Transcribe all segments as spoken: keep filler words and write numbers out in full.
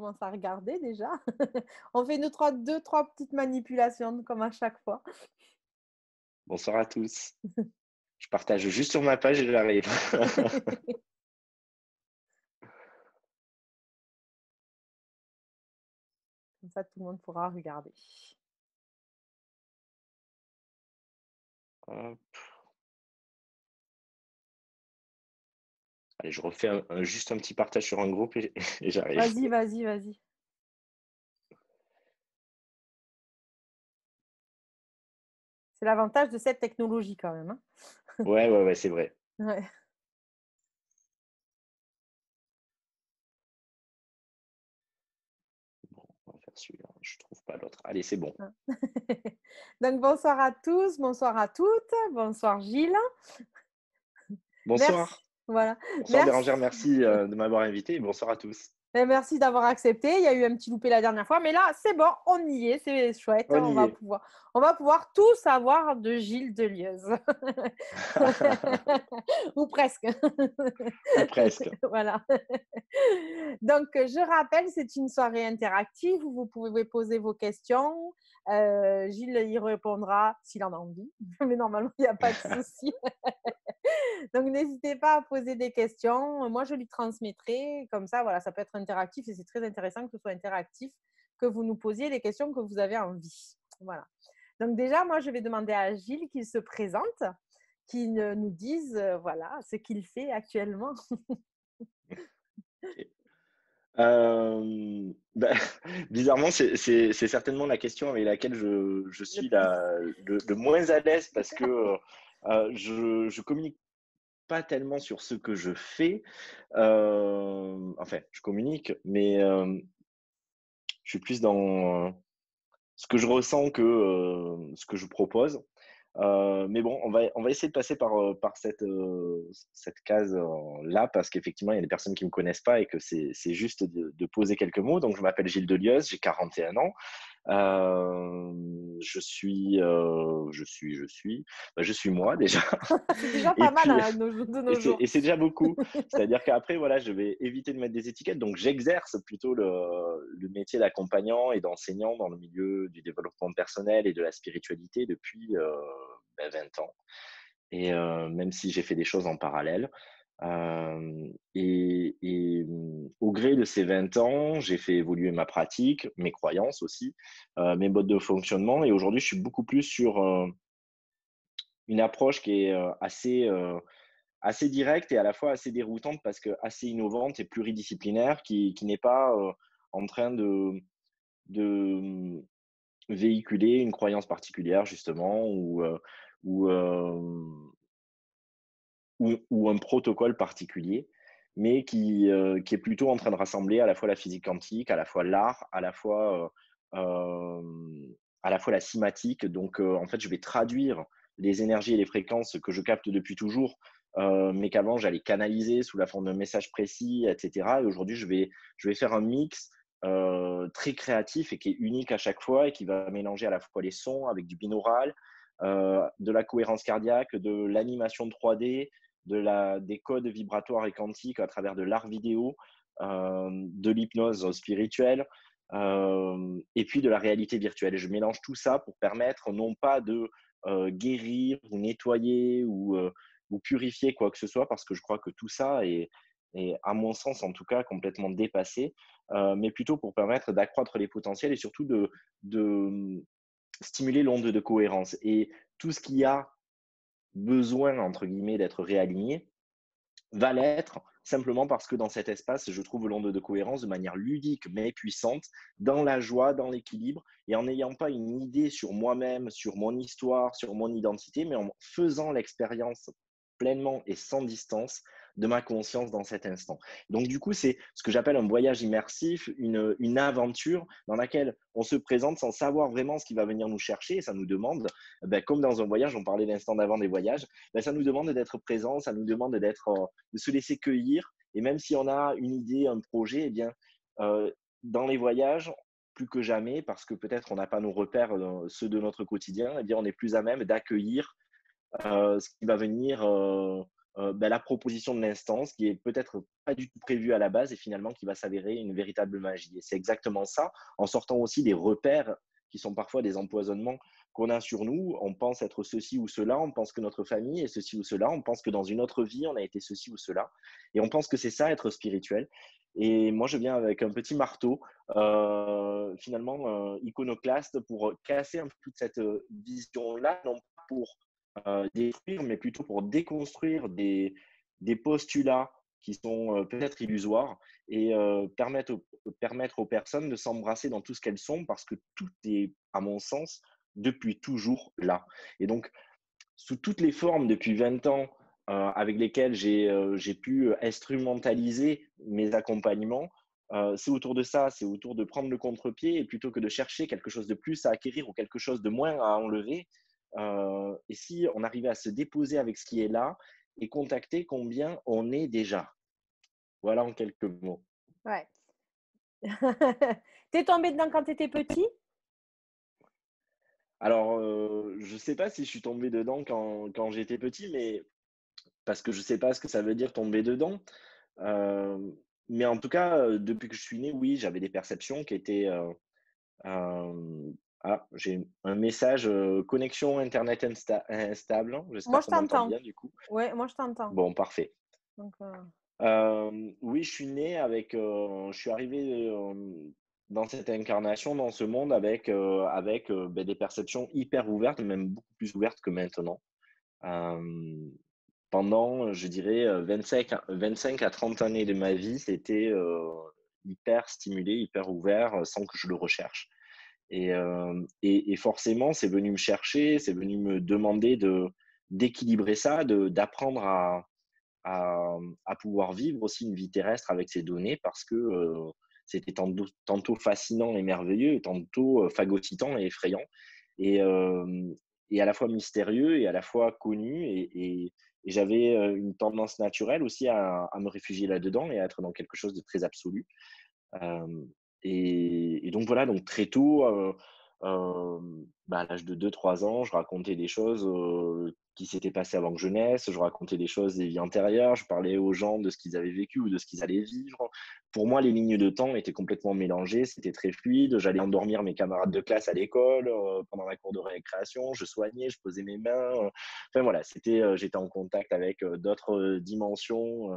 commence à regarder déjà. On fait deux, trois, deux, trois petites manipulations comme à chaque fois. Bonsoir à tous. Je partage juste sur ma page et j'arrive. Comme ça, tout le monde pourra regarder. Hop. Allez, je refais un, un- juste un petit partage sur un groupe et, et j'arrive. Vas-y, vas-y, vas-y. C'est l'avantage de cette technologie quand même, hein. Ouais, ouais, ouais, c'est vrai. Ouais. Bon, on va faire celui-là. Je trouve pas l'autre. Allez, c'est bon. Hein. Donc bonsoir à tous, bonsoir à toutes, bonsoir Gilles. Bonsoir. Merci. Voilà. Bonsoir Bérangère, Merci. merci euh, de m'avoir invité et bonsoir à tous. Et merci d'avoir accepté. Il y a eu un petit loupé la dernière fois, mais là, c'est bon, on y est, c'est chouette. On On y va est. pouvoir, on va pouvoir tout savoir de Gilles Delieuse. Ou presque. Ou presque. Voilà. Donc, je rappelle, c'est une soirée interactive où vous pouvez poser vos questions. Euh, Gilles y répondra s'il en a envie, mais normalement, il n'y a pas de souci. Donc, n'hésitez pas à poser des questions. Moi, je lui transmettrai. Comme ça, voilà, ça peut être interactif et c'est très intéressant que ce soit interactif, que vous nous posiez les questions que vous avez envie. Voilà. Donc, déjà, moi, je vais demander à Gilles qu'il se présente, qu'il nous dise, euh, voilà, ce qu'il fait actuellement. Ok. Euh, bah, bizarrement, c'est c'est- c'est certainement la question avec laquelle je, je Le suis plus. la- le, le moins à l'aise parce que euh, euh, je, je communique pas tellement sur ce que je fais. Euh, enfin, je communique, mais euh, je suis plus dans euh, ce que je ressens que euh, ce que je propose. Euh, mais bon, on va, on va essayer de passer par, euh, par cette, euh, cette case-là parce qu'effectivement, il y a des personnes qui ne me connaissent pas et que c'est c'est juste de, de poser quelques mots. Donc, je m'appelle Gilles Delieuse, j'ai quarante et un ans. Euh, je suis, euh, je suis, je suis, bah, je suis moi déjà. C'est déjà Et pas mal puis, hein, de et nos c'est jours. et c'est déjà beaucoup. C'est-à-dire qu'après, voilà, je vais éviter de mettre des étiquettes. Donc, j'exerce plutôt le, le métier d'accompagnant et d'enseignant dans le milieu du développement personnel et de la spiritualité depuis euh, ben, vingt ans. Et euh, même si j'ai fait des choses en parallèle. Euh, et, et au gré de ces vingt ans, j'ai fait évoluer ma pratique, mes croyances aussi, euh, mes modes de fonctionnement. Et aujourd'hui, je suis beaucoup plus sur euh, une approche qui est euh, assez, euh, assez directe et à la fois assez déroutante parce que assez innovante et pluridisciplinaire, qui, qui n'est pas euh, en train de, de véhiculer une croyance particulière, justement, ou, euh, ou, euh, ou, ou un protocole particulier, mais qui, euh, qui est plutôt en train de rassembler à la fois la physique quantique, à la fois l'art, à la fois, euh, euh, à la fois la cymatique. Donc, euh, en fait, je vais traduire les énergies et les fréquences que je capte depuis toujours, euh, mais qu'avant, j'allais canaliser sous la forme d'un message précis, et cetera. Et aujourd'hui, je vais, je vais faire un mix euh, très créatif et qui est unique à chaque fois et qui va mélanger à la fois les sons avec du binaural, euh, de la cohérence cardiaque, de l'animation trois D, de la, des codes vibratoires et quantiques à travers de l'art vidéo, euh, de l'hypnose spirituelle, euh, et puis de la réalité virtuelle. Et je mélange tout ça pour permettre non pas de euh, guérir ou nettoyer ou, euh, ou purifier quoi que ce soit, parce que je crois que tout ça est, est à mon sens en tout cas, complètement dépassé, euh, mais plutôt pour permettre d'accroître les potentiels et surtout de, de stimuler l'onde de cohérence. Et tout ce qui a besoin, entre guillemets, d'être réaligné, va l'être simplement parce que dans cet espace, je trouve l'onde de cohérence de manière ludique mais puissante, dans la joie, dans l'équilibre, et en n'ayant pas une idée sur moi-même, sur mon histoire, sur mon identité, mais en faisant l'expérience pleinement et sans distance de ma conscience dans cet instant. Donc du coup, c'est ce que j'appelle un voyage immersif, une, une aventure dans laquelle on se présente sans savoir vraiment ce qui va venir nous chercher, et ça nous demande, ben, comme dans un voyage, on parlait l'instant d'avant des voyages, ben, ça nous demande d'être présent, ça nous demande d'être, euh, de se laisser cueillir. Et même si on a une idée, un projet, eh bien, euh, dans les voyages, plus que jamais, parce que peut-être on n'a pas nos repères, euh, ceux de notre quotidien, eh bien, on est plus à même d'accueillir euh, ce qui va venir euh, euh, ben, la proposition de l'instance qui est peut-être pas du tout prévue à la base et finalement qui va s'avérer une véritable magie. Et c'est exactement ça, en sortant aussi des repères qui sont parfois des empoisonnements qu'on a sur nous. On pense être ceci ou cela, on pense que notre famille est ceci ou cela, on pense que dans une autre vie, on a été ceci ou cela. Et on pense que c'est ça, être spirituel. Et moi, je viens avec un petit marteau, euh, finalement euh, iconoclaste, pour casser un peu toute cette euh, vision-là, non pas pour euh, détruire, mais plutôt pour déconstruire des, des postulats qui sont euh, peut-être illusoires et euh, permettre, aux, permettre aux personnes de s'embrasser dans tout ce qu'elles sont parce que tout est, à mon sens, depuis toujours là. Et donc, sous toutes les formes depuis vingt ans euh, avec lesquelles j'ai euh, j'ai pu instrumentaliser mes accompagnements, euh, c'est autour de ça, c'est autour de prendre le contre-pied et plutôt que de chercher quelque chose de plus à acquérir ou quelque chose de moins à enlever. Euh, et si on arrivait à se déposer avec ce qui est là et contacter combien on est déjà. Voilà en quelques mots. Ouais. T'es tombé dedans quand tu étais petit? Alors, euh, je ne sais pas si je suis tombé dedans quand, quand j'étais petit, mais parce que je ne sais pas ce que ça veut dire tomber dedans. Euh, mais en tout cas, euh, depuis que je suis né, oui, j'avais des perceptions qui étaient. Euh, euh, ah, j'ai un message euh, connexion Internet insta- instable. Moi, J'espère je qu'on m'entend t'entends. bien du coup. Ouais, moi, je t'entends. Bon, parfait. Donc, euh, Euh, oui, je suis né avec. Euh, je suis arrivé euh, dans cette incarnation, dans ce monde, avec, euh, avec euh, ben, des perceptions hyper ouvertes, même beaucoup plus ouvertes que maintenant. Euh, Pendant, je dirais, euh, vingt-cinq, à- vingt-cinq à trente années de ma vie, c'était euh, hyper stimulé, hyper ouvert, euh, sans que je le recherche. Et, euh, et, et forcément, c'est venu me chercher, c'est venu me demander de d'équilibrer ça, de d'apprendre à, à, à pouvoir vivre aussi une vie terrestre avec ces données parce que euh, c'était tantôt, tantôt fascinant et merveilleux, et tantôt euh, phagocytant et effrayant, et, euh, et à la fois mystérieux et à la fois connu. Et, et, et j'avais euh, une tendance naturelle aussi à, à me réfugier là-dedans et à être dans quelque chose de très absolu. Euh, et, et, donc voilà, donc très tôt, euh, euh, bah, à l'âge de deux trois ans, je racontais des choses euh, qui s'étaient passées avant que je naisse, je racontais des choses des vies antérieures, je parlais aux gens de ce qu'ils avaient vécu ou de ce qu'ils allaient vivre. Pour moi, les lignes de temps étaient complètement mélangées, c'était très fluide. J'allais endormir mes camarades de classe à l'école euh, pendant la cour de récréation, je soignais, je posais mes mains. Euh, enfin voilà, c'était, euh, j'étais en contact avec euh, d'autres euh, dimensions. Euh,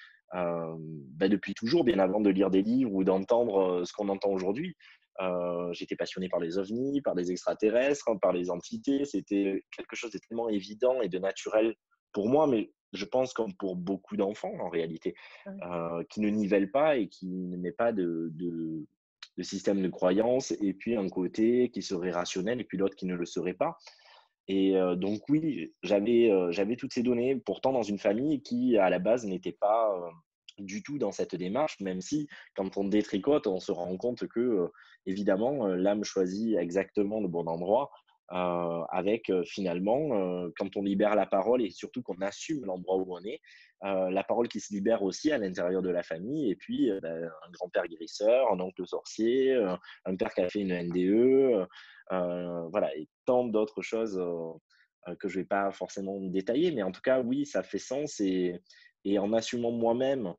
euh, bah, depuis toujours, bien avant de lire des livres ou d'entendre euh, ce qu'on entend aujourd'hui. Euh, j'étais passionné par les ovnis, par les extraterrestres, hein, par les entités. C'était quelque chose de tellement évident et de naturel pour moi, mais je pense comme pour beaucoup d'enfants en réalité, ouais. euh, qui ne nivellent pas et qui ne mettent pas de, de, de système de croyance, et puis un côté qui serait rationnel et puis l'autre qui ne le serait pas. Et euh, donc oui, j'avais euh, j'avais toutes ces données, pourtant dans une famille qui, à la base, n'était pas euh, du tout dans cette démarche, même si, quand on détricote, on se rend compte que, euh, évidemment, euh, l'âme choisit exactement le bon endroit, euh, avec euh, finalement, euh, quand on libère la parole et surtout qu'on assume l'endroit où on est, euh, la parole qui se libère aussi à l'intérieur de la famille, et puis euh, ben, un grand-père guérisseur, un oncle sorcier, euh, un père qui a fait une N D E, euh, voilà, et tant d'autres choses euh, euh, que je ne vais pas forcément détailler, mais en tout cas, oui, ça fait sens. Et, et en assumant moi-même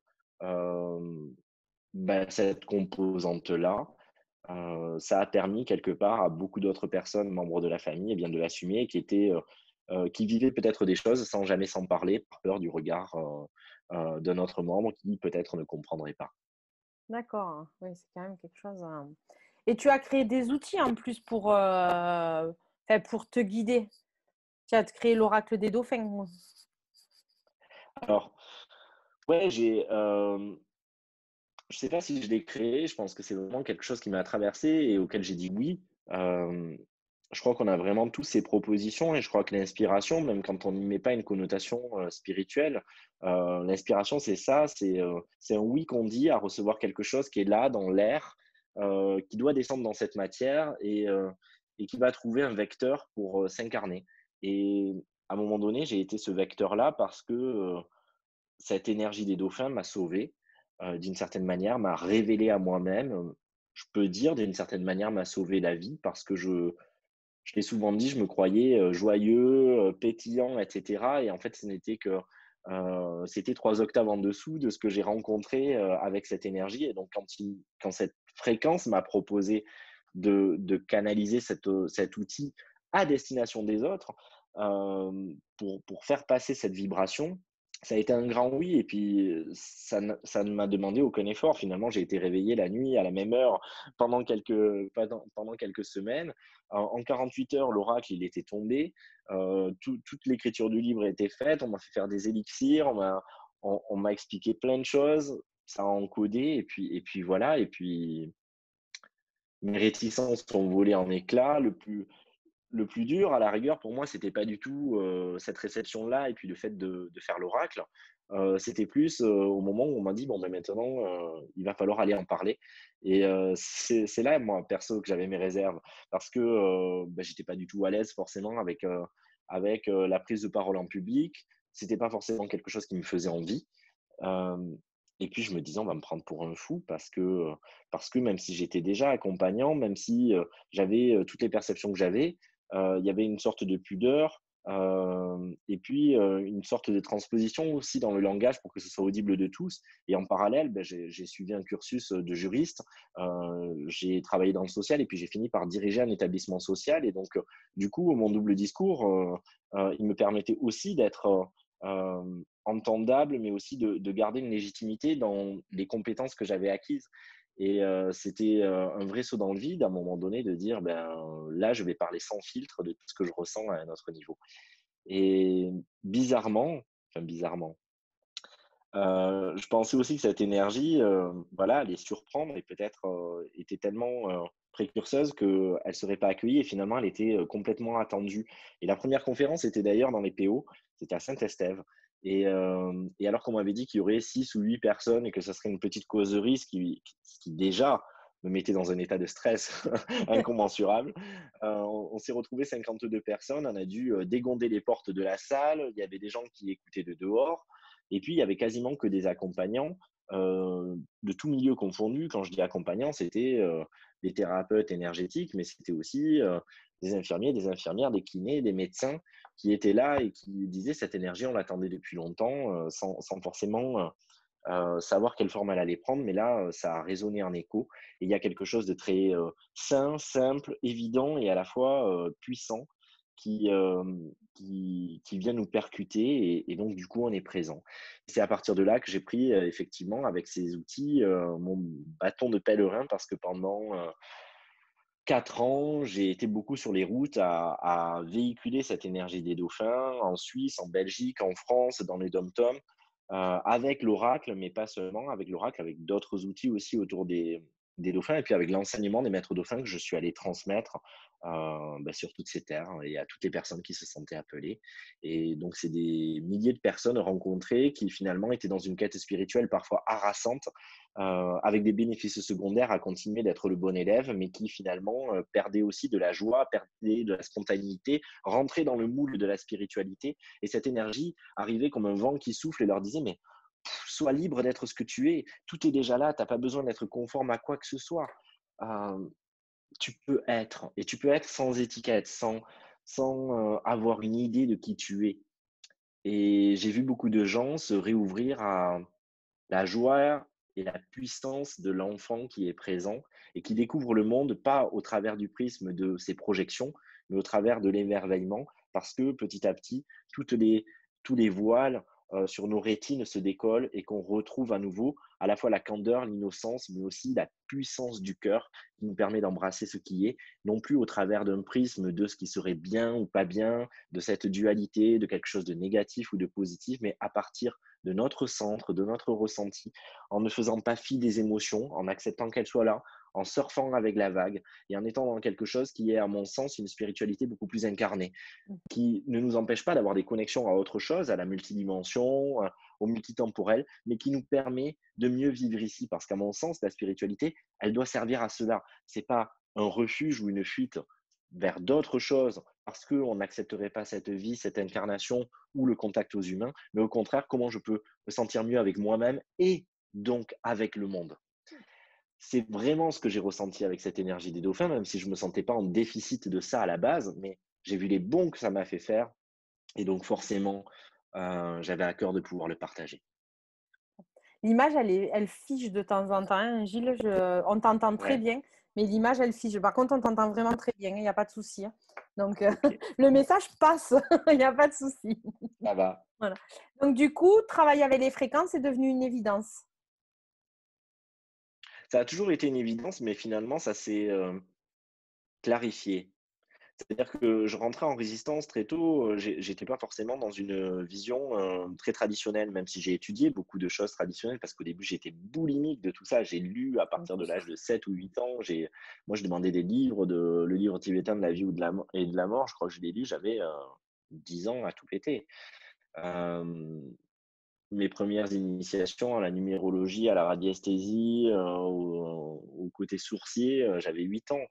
euh, ben, cette composante-là, euh, ça a permis quelque part à beaucoup d'autres personnes, membres de la famille, eh bien, de l'assumer, qui étaient, euh, euh, qui vivaient peut-être des choses sans jamais s'en parler, par peur du regard euh, euh, d'un autre membre qui peut-être ne comprendrait pas. D'accord, hein. Oui, c'est quand même quelque chose. hein. Et tu as créé des outils en plus pour, euh, enfin, pour te guider. Tu as créé l'oracle des dauphins. Alors, ouais, j'ai, euh, je sais pas si je l'ai créé, je pense que c'est vraiment quelque chose qui m'a traversé et auquel j'ai dit oui. Euh, je crois qu'on a vraiment tous ces propositions, et je crois que l'inspiration, même quand on n'y met pas une connotation euh, spirituelle, euh, l'inspiration, c'est ça, c'est euh, c'est un oui qu'on dit à recevoir quelque chose qui est là, dans l'air, euh, qui doit descendre dans cette matière, et, euh, et qui va trouver un vecteur pour euh, s'incarner. Et à un moment donné, j'ai été ce vecteur-là parce que euh, cette énergie des dauphins m'a sauvé, heu, d'une certaine manière, m'a révélé à moi-même, heu, je peux dire d'une certaine manière m'a sauvé la vie parce que je je l'ai souvent dit, je me croyais, heu, joyeux, heu, pétillant et cetera, et en fait ce n'était que euh, c'était trois octaves en dessous de ce que j'ai rencontré euh, avec cette énergie. Et donc, quand, il, quand cette fréquence m'a proposé de, de canaliser cette, cet outil à destination des autres euh, pour, pour faire passer cette vibration, ça a été un grand oui. Et puis, ça, ne- ça ne m'a demandé aucun effort. Finalement, j'ai été réveillé la nuit à la même heure pendant quelques, pendant, pendant quelques semaines. En, en quarante-huit heures, l'oracle, il était tombé. Euh, tout, toute l'écriture du livre a été faite. On m'a fait faire des élixirs. On m'a, on, on m'a expliqué plein de choses. Ça a encodé. Et puis, et puis voilà. Et puis, mes réticences sont volées en éclats. Le plus, le plus dur, à la rigueur, pour moi, c'était pas du tout euh, cette réception-là et puis le fait de, de faire l'oracle. Euh, c'était plus euh, au moment où on m'a dit, bon, ben maintenant, euh, il va falloir aller en parler. Et euh, c'est c'est là, moi, perso, que j'avais mes réserves parce que euh, ben, j'étais pas du tout à l'aise forcément avec, euh, avec euh, la prise de parole en public. C'était pas forcément quelque chose qui me faisait envie. Euh, et puis, je me disais, on va me prendre pour un fou parce que, euh, parce que même si j'étais déjà accompagnant, même si euh, j'avais euh, toutes les perceptions que j'avais, euh, il y avait une sorte de pudeur euh, et puis euh, une sorte de transposition aussi dans le langage pour que ce soit audible de tous. Et en parallèle, ben, j'ai, j'ai suivi un cursus de juriste, euh, j'ai travaillé dans le social et puis j'ai fini par diriger un établissement social. Et donc, euh, du coup, mon double discours, euh, euh, il me permettait aussi d'être euh, entendable, mais aussi de, de garder une légitimité dans les compétences que j'avais acquises. Et euh, c'était euh, un vrai saut dans le vide à un moment donné de dire, ben là, je vais parler sans filtre de tout ce que je ressens à un autre niveau. Et bizarrement, enfin bizarrement, euh, je pensais aussi que cette énergie, euh, voilà, allait surprendre et peut-être euh, était tellement euh, précurseuse qu'elle ne serait pas accueillie et finalement elle était euh, complètement attendue. Et la première conférence était d'ailleurs dans les P O, c'était à Saint-Estève. Et, euh, et alors qu'on m'avait dit qu'il y aurait six ou huit personnes et que ça serait une petite causerie, ce qui, ce qui déjà me mettait dans un état de stress incommensurable, euh, on, on s'est retrouvé cinquante-deux personnes, on a dû euh, dégonder les portes de la salle, il y avait des gens qui écoutaient de dehors. Et puis, il y avait quasiment que des accompagnants euh, de tout milieu confondu. Quand je dis accompagnants, c'était euh, des thérapeutes énergétiques, mais c'était aussi euh, des infirmiers, des infirmières, des kinés, des médecins qui étaient là et qui disaient cette énergie, on l'attendait depuis longtemps, euh, sans, sans, forcément euh, euh, savoir quelle forme elle allait prendre. Mais là, euh, ça a résonné en écho. Et il y a quelque chose de très euh, sain, simple, évident et à la fois euh, puissant qui, euh, qui, qui vient nous percuter et, et donc du coup on est présent. C'est à partir de là que j'ai pris euh, effectivement avec ces outils euh, mon bâton de pèlerin parce que pendant euh, quatre ans j'ai été beaucoup sur les routes à, à véhiculer cette énergie des dauphins en Suisse, en Belgique, en France, dans les dom-toms euh, avec l'oracle, mais pas seulement avec l'oracle, avec d'autres outils aussi autour des, des dauphins, et puis avec l'enseignement des maîtres dauphins que je suis allé transmettre euh, bah, sur toutes ces terres et à toutes les personnes qui se sentaient appelées. Et donc, c'est des milliers de personnes rencontrées qui finalement étaient dans une quête spirituelle parfois harassante, euh, avec des bénéfices secondaires à continuer d'être le bon élève, mais qui finalement euh, perdaient aussi de la joie, perdaient de la spontanéité, rentraient dans le moule de la spiritualité. Et cette énergie arrivait comme un vent qui souffle et leur disait, mais pff, sois libre d'être ce que tu es, tout est déjà là, tu n'as pas besoin d'être conforme à quoi que ce soit. Euh, tu peux être, et tu peux être sans étiquette, sans, sans euh, avoir une idée de qui tu es. Et j'ai vu beaucoup de gens se réouvrir à la joie et la puissance de l'enfant qui est présent et qui découvre le monde pas au travers du prisme de ses projections, mais au travers de l'émerveillement, parce que petit à petit, toutes les, tous les voiles euh, sur nos rétines se décollent et qu'on retrouve à nouveau à la fois la candeur, l'innocence, mais aussi la puissance du cœur qui nous permet d'embrasser ce qui est, non plus au travers d'un prisme de ce qui serait bien ou pas bien, de cette dualité, de quelque chose de négatif ou de positif, mais à partir de notre centre, de notre ressenti, en ne faisant pas fi des émotions, en acceptant qu'elles soient là, en surfant avec la vague et en étant dans quelque chose qui est, à mon sens, une spiritualité beaucoup plus incarnée, qui ne nous empêche pas d'avoir des connexions à autre chose, à la multidimension, euh, au multitemporel, mais qui nous permet de mieux vivre ici. Parce qu'à mon sens, la spiritualité, elle doit servir à cela. C'est pas un refuge ou une fuite vers d'autres choses parce qu'on n'accepterait pas cette vie, cette incarnation ou le contact aux humains, mais au contraire, comment je peux me sentir mieux avec moi-même et donc avec le monde. C'est vraiment ce que j'ai ressenti avec cette énergie des dauphins, même si je ne me sentais pas en déficit de ça à la base, mais j'ai vu les bons que ça m'a fait faire. Et donc forcément, heu, j'avais à cœur de pouvoir le partager. L'image, elle est elle fige de temps en temps, hein, Gilles, je on t'entend très Ouais, bien, mais l'image, elle fige. Par contre, on t'entend vraiment très bien, il y a pas de souci, hein. Donc, heu, OK, le message passe, il y a pas de souci. ça va. Voilà. Donc du coup, travailler avec les fréquences est devenu une évidence. Ça a toujours été une évidence, mais finalement ça s'est, heu, clarifié. C'est-à-dire que je rentrais en résistance très tôt, heu, j'ai j'étais pas forcément dans une, heu, vision, heu, très traditionnelle, même si j'ai étudié beaucoup de choses traditionnelles parce qu'au début j'étais boulimique de tout ça. J'ai lu à Mmh, partir de bien l'âge sûr. de sept ou huit ans, j'ai moi je demandais des livres de le livre tibétain de la vie ou de la mo et de la mort, je crois que je l'ai lu, j'avais, heu, dix ans à tout péter. Hem, Mes premières initiations à la numérologie, à la radiesthésie, heu, au au côté sourcier, heu, j'avais huit ans.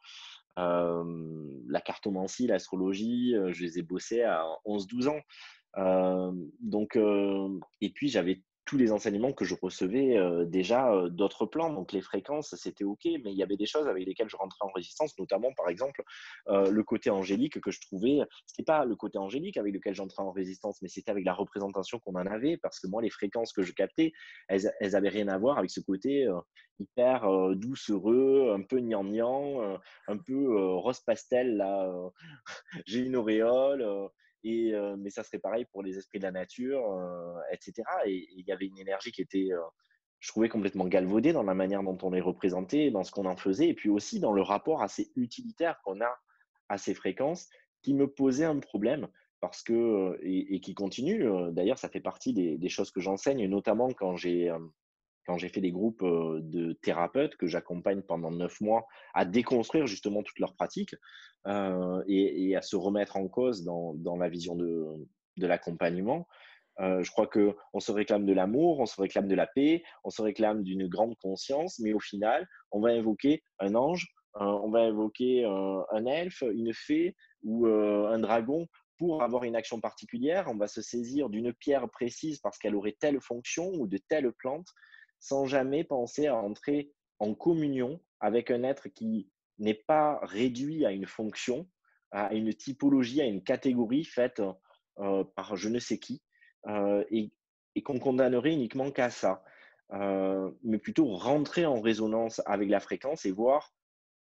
Hem, la cartomancie, l'astrologie, heu, je les ai bossés à onze douze ans. Hem, donc heu et puis j'avais tous les enseignements que je recevais, heu, déjà, heu, d'autres plans. Donc les fréquences, c'était OK, mais il y avait des choses avec lesquelles je rentrais en résistance, notamment, par exemple, heu, le côté angélique que je trouvais c'était pas le côté angélique avec lequel j'entrais en résistance, mais c'était avec la représentation qu'on en avait. Parce que moi, les fréquences que je captais, elles elles avaient rien à voir avec ce côté, heu, hyper, heu, doucereux, un peu gnangnan, heu, un peu, heu, rose pastel là, heu, j'ai une auréole, heu et heu, mais ça serait pareil pour les esprits de la nature, heu et cetera et il y avait une énergie qui était, heu, je trouvais complètement galvaudée dans la manière dont on les représentait, dans ce qu'on en faisait et puis aussi dans le rapport assez utilitaire qu'on a à ces fréquences, qui me posait un problème parce que, heu et et qui continue, heu, d'ailleurs ça fait partie des des choses que j'enseigne, notamment quand j'ai, hem quand j'ai fait des groupes, heu, de thérapeutes que j'accompagne pendant neuf mois à déconstruire justement toutes leurs pratiques, heu et et à se remettre en cause dans dans la vision de de l'accompagnement. Heu, je crois qu'on se réclame de l'amour, on se réclame de la paix, on se réclame d'une grande conscience, mais au final, on va invoquer un ange, heu, on va invoquer, heu, un elfe, une fée ou, heu, un dragon pour avoir une action particulière. On va se saisir d'une pierre précise parce qu'elle aurait telle fonction ou de telle plante, sans jamais penser à entrer en communion avec un être qui n'est pas réduit à une fonction, à une typologie, à une catégorie faite, heu, par je ne sais qui, heu et et qu'on condamnerait uniquement qu'à ça. Heu, mais plutôt rentrer en résonance avec la fréquence et voir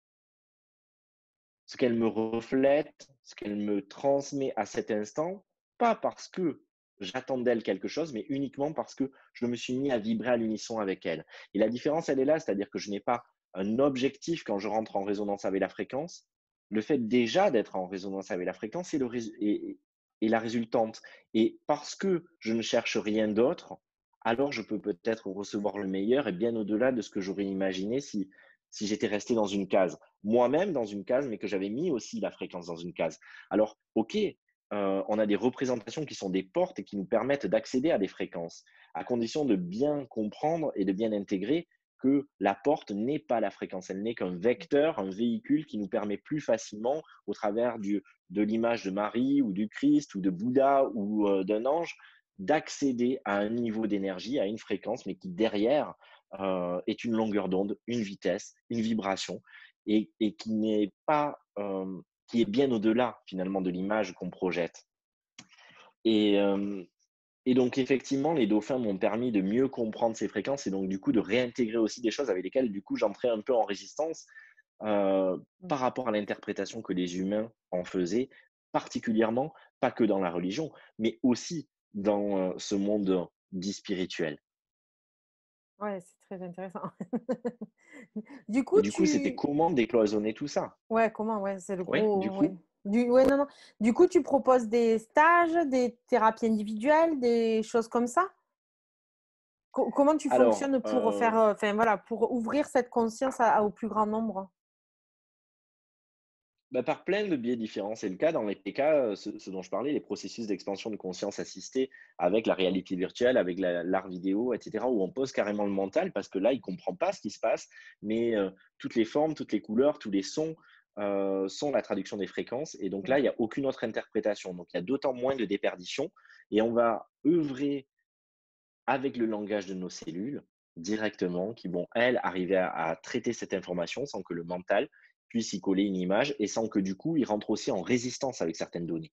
ce qu'elle me reflète, ce qu'elle me transmet à cet instant, pas parce que j'attends d'elle quelque chose, mais uniquement parce que je me suis mis à vibrer à l'unisson avec elle. Et la différence, elle est là, c'est-à-dire que je n'ai pas un objectif quand je rentre en résonance avec la fréquence. Le fait déjà d'être en résonance avec la fréquence est, le rés- est- est la résultante. Et parce que je ne cherche rien d'autre, alors je peux peut-être recevoir le meilleur et bien au-delà de ce que j'aurais imaginé si, si j'étais resté dans une case moi-même dans une case, mais que j'avais mis aussi la fréquence dans une case. Alors, OK, heu, on a des représentations qui sont des portes et qui nous permettent d'accéder à des fréquences, à condition de bien comprendre et de bien intégrer que la porte n'est pas la fréquence, elle n'est qu'un vecteur, un véhicule qui nous permet plus facilement, au travers du de l'image de Marie ou du Christ ou de Bouddha ou, heu, d'un ange, d'accéder à un niveau d'énergie, à une fréquence, mais qui derrière, heu, est une longueur d'onde, une vitesse, une vibration et, et qui n'est pas, euh, qui est bien au-delà finalement de l'image qu'on projette. Et, euh, et donc effectivement, les dauphins m'ont permis de mieux comprendre ces fréquences et donc du coup de réintégrer aussi des choses avec lesquelles du coup j'entrais un peu en résistance euh, Mmh. par rapport à l'interprétation que les humains en faisaient, particulièrement, pas que dans la religion, mais aussi dans euh, ce monde dit spirituel. Ouais, c'est très intéressant. Du coup, Et du coup, c'était tu comment décloisonner tout ça? ouais, comment? Ouais, c'est le Oui, du gros ouais. coup, Du ouais, non, non. Du coup, tu proposes des stages, des thérapies individuelles, des choses comme ça? Co comment tu alors, fonctionnes pour euh, faire, heu, enfin voilà, pour ouvrir cette conscience à à au plus grand nombre? bah, par plein de biais différents. C'est le cas dans les P K, heu, ce ce dont je parlais, les processus d'expansion de conscience assistée avec la réalité virtuelle, avec la l'art vidéo et cetera, où on pose carrément le mental parce que là, il comprend pas ce qui se passe, mais heu, toutes les formes, toutes les couleurs, tous les sons, heu, sont la traduction des fréquences et donc là, il y Mmh. a aucune autre interprétation. Donc il y a d'autant moins de déperdition et on va œuvrer avec le langage de nos cellules directement, qui vont, elles, arriver à, à traiter cette information sans que le mental puisse y coller une image et sans que du coup, il rentre aussi en résistance avec certaines données.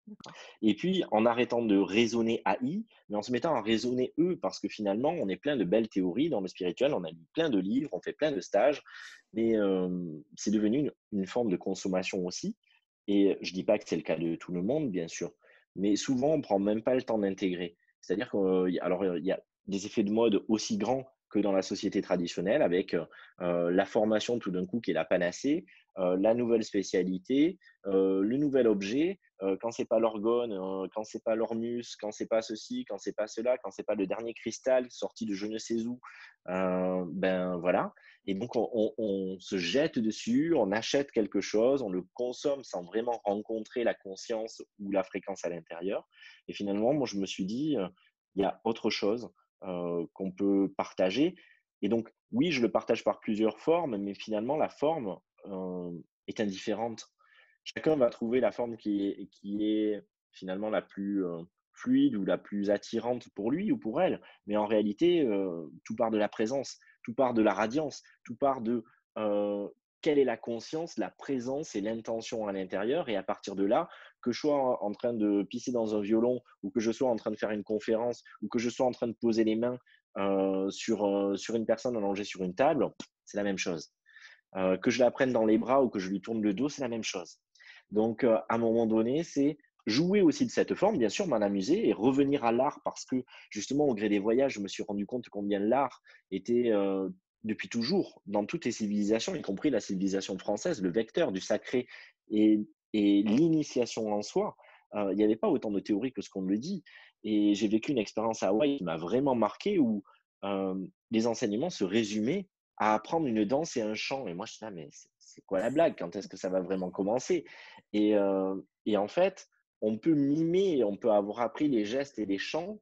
D'accord. Et puis, en arrêtant de raisonner A I, mais en se mettant à raisonner E, parce que finalement, on est plein de belles théories dans le spirituel, on a lu plein de livres, on fait plein de stages, mais euh, c'est devenu une, une forme de consommation aussi. Et je dis pas que c'est le cas de tout le monde, bien sûr, mais souvent, on prend même pas le temps d'intégrer. C'est-à-dire qu'il y a des effets de mode aussi grands que dans la société traditionnelle, avec euh, la formation tout d'un coup qui est la panacée, euh, la nouvelle spécialité, euh, le nouvel objet, euh, quand c'est pas l'orgone, euh, quand c'est pas l'ormus, quand c'est pas ceci, quand c'est pas cela, quand c'est pas le dernier cristal sorti de je ne sais où, euh, ben voilà. Et donc on, on, on se jette dessus, on achète quelque chose, on le consomme sans vraiment rencontrer la conscience ou la fréquence à l'intérieur. Et finalement, moi je me suis dit, euh, il y a autre chose euh, qu'on peut partager. Et donc oui, je le partage par plusieurs formes, mais finalement la forme euh, est indifférente. Chacun va trouver la forme qui est, qui est finalement la plus euh, fluide ou la plus attirante pour lui ou pour elle. Mais en réalité, euh, tout part de la présence, tout part de la radiance, tout part de euh, quelle est la conscience, la présence et l'intention à l'intérieur. Et à partir de là, que je sois en train de pisser dans un violon ou que je sois en train de faire une conférence ou que je sois en train de poser les mains euh, sur, euh, sur une personne allongée sur une table, c'est la même chose. Euh, que je la prenne dans les bras ou que je lui tourne le dos, c'est la même chose. Donc, euh, à un moment donné, c'est jouer aussi de cette forme, bien sûr, m'en amuser et revenir à l'art parce que, justement, au gré des voyages, je me suis rendu compte combien l'art était, euh, depuis toujours, dans toutes les civilisations, y compris la civilisation française, le vecteur du sacré et, et l'initiation en soi. Euh, Il n'y avait pas autant de théories que ce qu'on me le dit. Et j'ai vécu une expérience à Hawaï qui m'a vraiment marqué où euh, les enseignements se résumaient à apprendre une danse et un chant. Et moi, je suis là, mais c'est c'est quoi la blague? Quand est-ce que ça va vraiment commencer? Et, euh, et en fait, on peut mimer, on peut avoir appris les gestes et les chants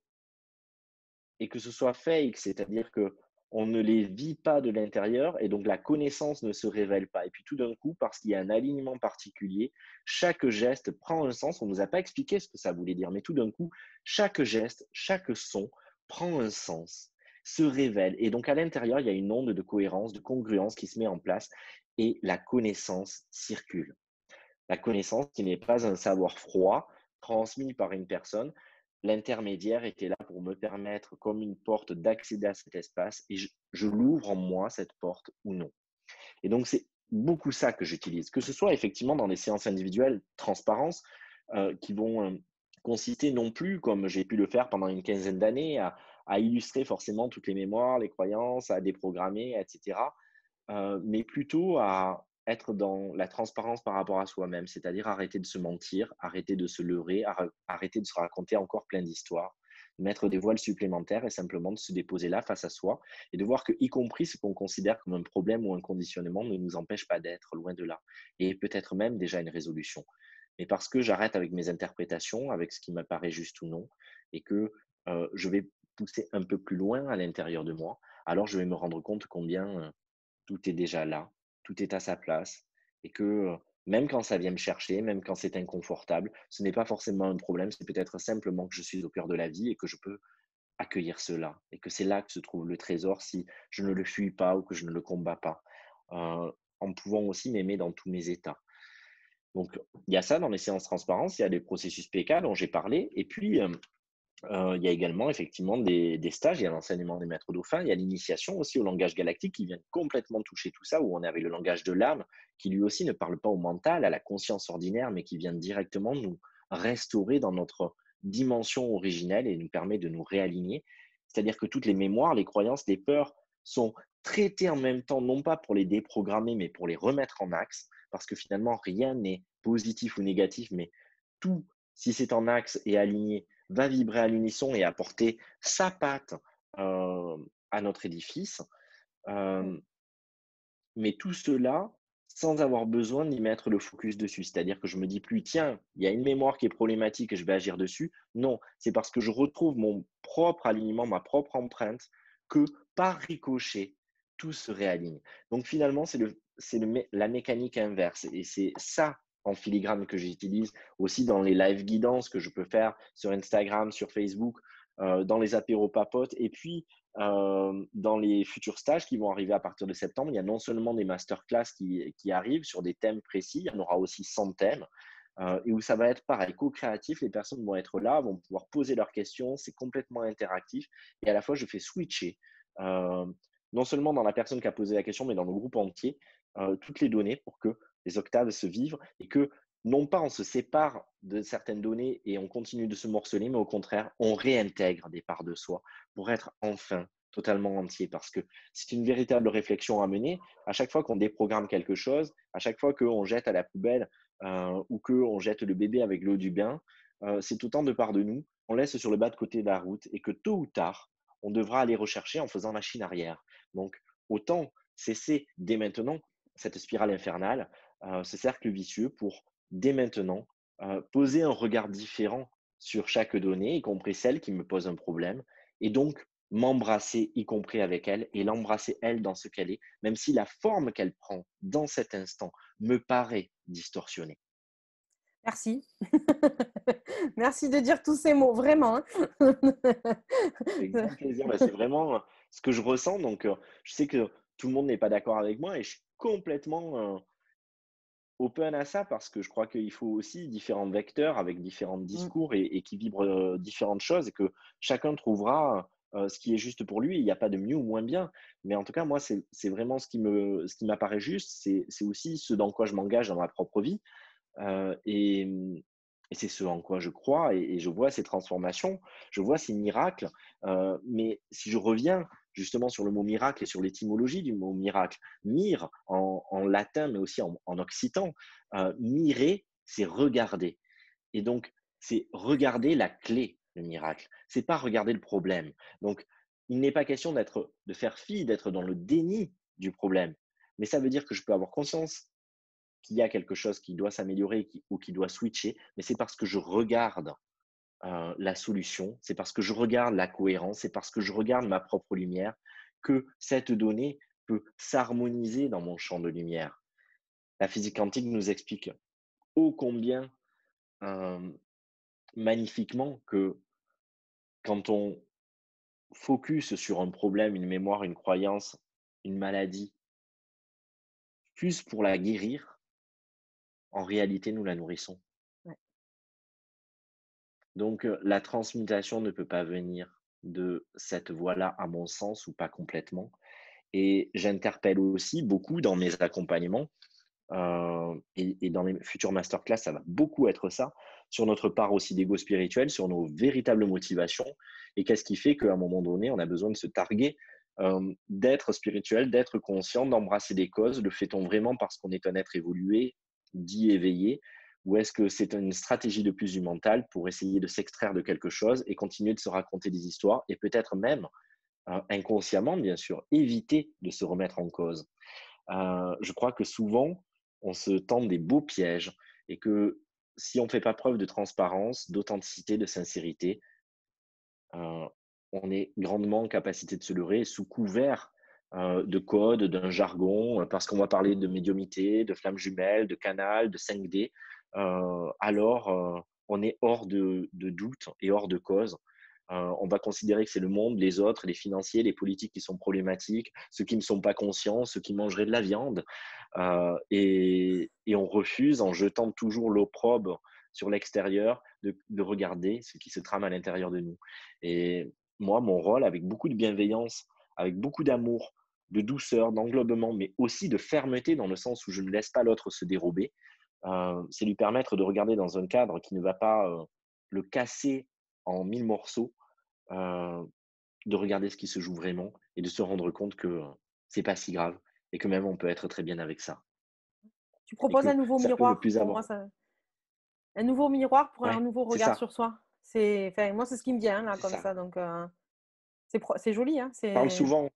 et que ce soit fake, c'est-à-dire que on ne les vit pas de l'intérieur et donc la connaissance ne se révèle pas. Et puis tout d'un coup, parce qu'il y a un alignement particulier, chaque geste prend un sens. On ne nous a pas expliqué ce que ça voulait dire, mais tout d'un coup, chaque geste, chaque son prend un sens, se révèle. Et donc à l'intérieur, il y a une onde de cohérence, de congruence qui se met en place et la connaissance circule. La connaissance qui n'est pas un savoir froid transmis par une personne, l'intermédiaire était là pour me permettre, comme une porte, d'accéder à cet espace et je, je l'ouvre en moi, cette porte, ou non. Et donc, c'est beaucoup ça que j'utilise, que ce soit effectivement dans les séances individuelles, transparence, euh, qui vont euh, consister non plus, comme j'ai pu le faire pendant une quinzaine d'années, à, à illustrer forcément toutes les mémoires, les croyances, à déprogrammer, et cetera, euh, mais plutôt à être dans la transparence par rapport à soi-même, c'est-à-dire arrêter de se mentir, arrêter de se leurrer, arrêter de se raconter encore plein d'histoires, mettre des voiles supplémentaires et simplement de se déposer là face à soi et de voir que, y compris ce qu'on considère comme un problème ou un conditionnement, ne nous empêche pas d'être loin de là et peut-être même déjà une résolution. Mais parce que j'arrête avec mes interprétations, avec ce qui me paraît juste ou non, et que euh, je vais pousser un peu plus loin à l'intérieur de moi, alors je vais me rendre compte combien euh, tout est déjà là, tout est à sa place et que euh, même quand ça vient me chercher, même quand c'est inconfortable, ce n'est pas forcément un problème, c'est peut-être simplement que je suis au cœur de la vie et que je peux accueillir cela et que c'est là que se trouve le trésor si je ne le fuis pas ou que je ne le combats pas, euh, en pouvant aussi m'aimer dans tous mes états. Donc, il y a ça dans les séances transparence, il y a des processus P K dont j'ai parlé, et puis euh, euh, il y a également effectivement des, des stages, il y a l'enseignement des maîtres dauphins, il y a l'initiation aussi au langage galactique qui vient complètement toucher tout ça, où on est avec le langage de l'âme, qui lui aussi ne parle pas au mental, à la conscience ordinaire, mais qui vient directement nous restaurer dans notre dimension originelle et nous permet de nous réaligner. C'est-à-dire que toutes les mémoires, les croyances, les peurs sont traitées en même temps, non pas pour les déprogrammer, mais pour les remettre en axe, parce que finalement, rien n'est positif ou négatif, mais tout, si c'est en axe et aligné, va vibrer à l'unisson et apporter sa patte euh, à notre édifice. Oui. Euh, mais tout cela sans avoir besoin d'y mettre le focus dessus. C'est-à-dire que je me dis plus, tiens, il y a une mémoire qui est problématique et je vais agir dessus. Non, c'est parce que je retrouve mon propre alignement, ma propre empreinte, que par ricochet, tout se réaligne. Donc finalement, c'est le, c'est le, la mécanique inverse. Et c'est ça en filigrane que j'utilise aussi dans les live guidances que je peux faire sur Instagram, sur Facebook, euh, dans les apéros papotes. Et puis, euh, dans les futurs stages qui vont arriver à partir de septembre, il y a non seulement des masterclass qui, qui arrivent sur des thèmes précis, il y en aura aussi cent thèmes. euh, et où ça va être pareil, co-créatif. Les personnes vont être là, vont pouvoir poser leurs questions. C'est complètement interactif. Et à la fois, je fais switcher, euh, non seulement dans la personne qui a posé la question, mais dans le groupe entier, euh, toutes les données pour que les octaves se vivent et que non pas on se sépare de certaines données et on continue de se morceler, mais au contraire, on réintègre des parts de soi pour être enfin totalement entier. Parce que c'est une véritable réflexion à mener. À chaque fois qu'on déprogramme quelque chose, à chaque fois qu'on jette à la poubelle euh, ou qu'on jette le bébé avec l'eau du bain, euh, c'est autant de parts de nous qu'on laisse sur le bas de côté de la route et que tôt ou tard, on devra aller rechercher en faisant machine arrière. Donc, autant cesser dès maintenant cette spirale infernale, euh, ce cercle vicieux pour dès maintenant euh, poser un regard différent sur chaque donnée, y compris celle qui me pose un problème, et donc m'embrasser, y compris avec elle, et l'embrasser elle dans ce qu'elle est, même si la forme qu'elle prend dans cet instant me paraît distorsionnée. Merci. Merci de dire tous ces mots, vraiment. Hein. Avec grand plaisir, bah, c'est vraiment euh, ce que je ressens, donc euh, je sais que tout le monde n'est pas d'accord avec moi, et je suis complètement euh, open à ça parce que je crois qu'il faut aussi différents vecteurs avec différents Mm. discours et, et qui vibrent euh, différentes choses et que chacun trouvera euh, ce qui est juste pour lui. Il n'y a pas de mieux ou moins bien. Mais en tout cas, moi, c'est c'est vraiment ce qui me, ce qui m'apparaît juste. C'est c'est aussi ce dans quoi je m'engage dans ma propre vie. Euh, et et c'est ce en quoi je crois et, et je vois ces transformations, je vois ces miracles. Euh, mais si je reviens justement sur le mot miracle et sur l'étymologie du mot miracle, mire en, en latin mais aussi en, en occitan, euh, mirer, c'est regarder. Et donc, c'est regarder la clé, le miracle. C'est pas regarder le problème. Donc, il n'est pas question d'être, de faire fi, d'être dans le déni du problème. Mais ça veut dire que je peux avoir conscience qu'il y a quelque chose qui doit s'améliorer qui, ou qui doit switcher, mais c'est parce que je regarde euh, la solution, c'est parce que je regarde la cohérence, c'est parce que je regarde ma propre lumière que cette donnée peut s'harmoniser dans mon champ de lumière. La physique quantique nous explique ô combien euh, magnifiquement que quand on focus sur un problème, une mémoire, une croyance, une maladie, plus pour la guérir, en réalité, nous la nourrissons. Ouais. Donc, euh, la transmutation ne peut pas venir de cette voie-là, à mon sens, ou pas complètement. Et j'interpelle aussi beaucoup dans mes accompagnements euh, et, et dans les futurs masterclass, ça va beaucoup être ça, sur notre part aussi d'ego spirituel, sur nos véritables motivations et qu'est-ce qui fait qu'à un moment donné, on a besoin de se targuer euh, d'être spirituel, d'être conscient, d'embrasser des causes. Le fait-on vraiment parce qu'on est un être évolué, dit éveillé, ou est-ce que c'est une stratégie de plus du mental pour essayer de s'extraire de quelque chose et continuer de se raconter des histoires et peut-être même, euh, inconsciemment bien sûr, éviter de se remettre en cause. Euh, je crois que souvent, on se tend des beaux pièges et que si on ne fait pas preuve de transparence, d'authenticité, de sincérité, euh, on est grandement en capacité de se leurrer sous couvert euh, de code, d'un jargon, euh, parce qu'on va parler de médiumité, de flammes jumelles, de canal, de cinq D. Euh, alors, euh, on est hors de, de doute et hors de cause. Euh, on va considérer que c'est le monde, les autres, les financiers, les politiques qui sont problématiques, ceux qui ne sont pas conscients, ceux qui mangeraient de la viande. Euh, et, et on refuse, en jetant toujours l'opprobre sur l'extérieur, de, de regarder ce qui se trame à l'intérieur de nous. Et moi, mon rôle, avec beaucoup de bienveillance, avec beaucoup d'amour, de douceur, d'englobement, mais aussi de fermeté dans le sens où je ne laisse pas l'autre se dérober, euh, c'est lui permettre de regarder dans un cadre qui ne va pas euh, le casser en mille morceaux, euh, de regarder ce qui se joue vraiment et de se rendre compte que euh, c'est pas si grave et que même on peut être très bien avec ça Tu et proposes un que nouveau ça peut ne miroir. plus Pour moi, avoir. ça... un nouveau miroir pour un Ouais, nouveau c'est regard ça, sur soi. C'est, enfin, moi, c'est ce qui me vient là, c'est comme ça. ça. Donc, euh, c'est pro... c'est joli, hein. Je parle C'est... souvent,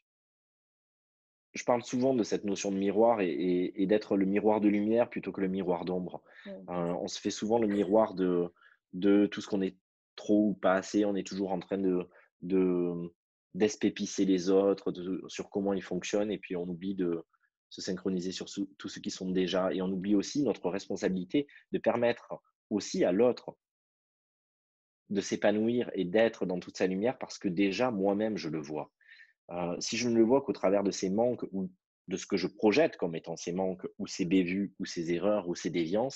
je parle souvent de cette notion de miroir et, et, et d'être le miroir de lumière plutôt que le miroir d'ombre. Ouais. Euh, on se fait souvent le miroir de, de tout ce qu'on est trop ou pas assez. On est toujours en train de, de d'espépisser les autres, de, sur comment ils fonctionnent, et puis on oublie de se synchroniser sur ce, tout ce qui sont déjà. Et on oublie aussi notre responsabilité de permettre aussi à l'autre de s'épanouir et d'être dans toute sa lumière parce que déjà moi-même je le vois. Euh, si je ne le vois qu'au travers de ces manques ou de ce que je projette comme étant ces manques ou ces bévues ou ces erreurs ou ces déviances,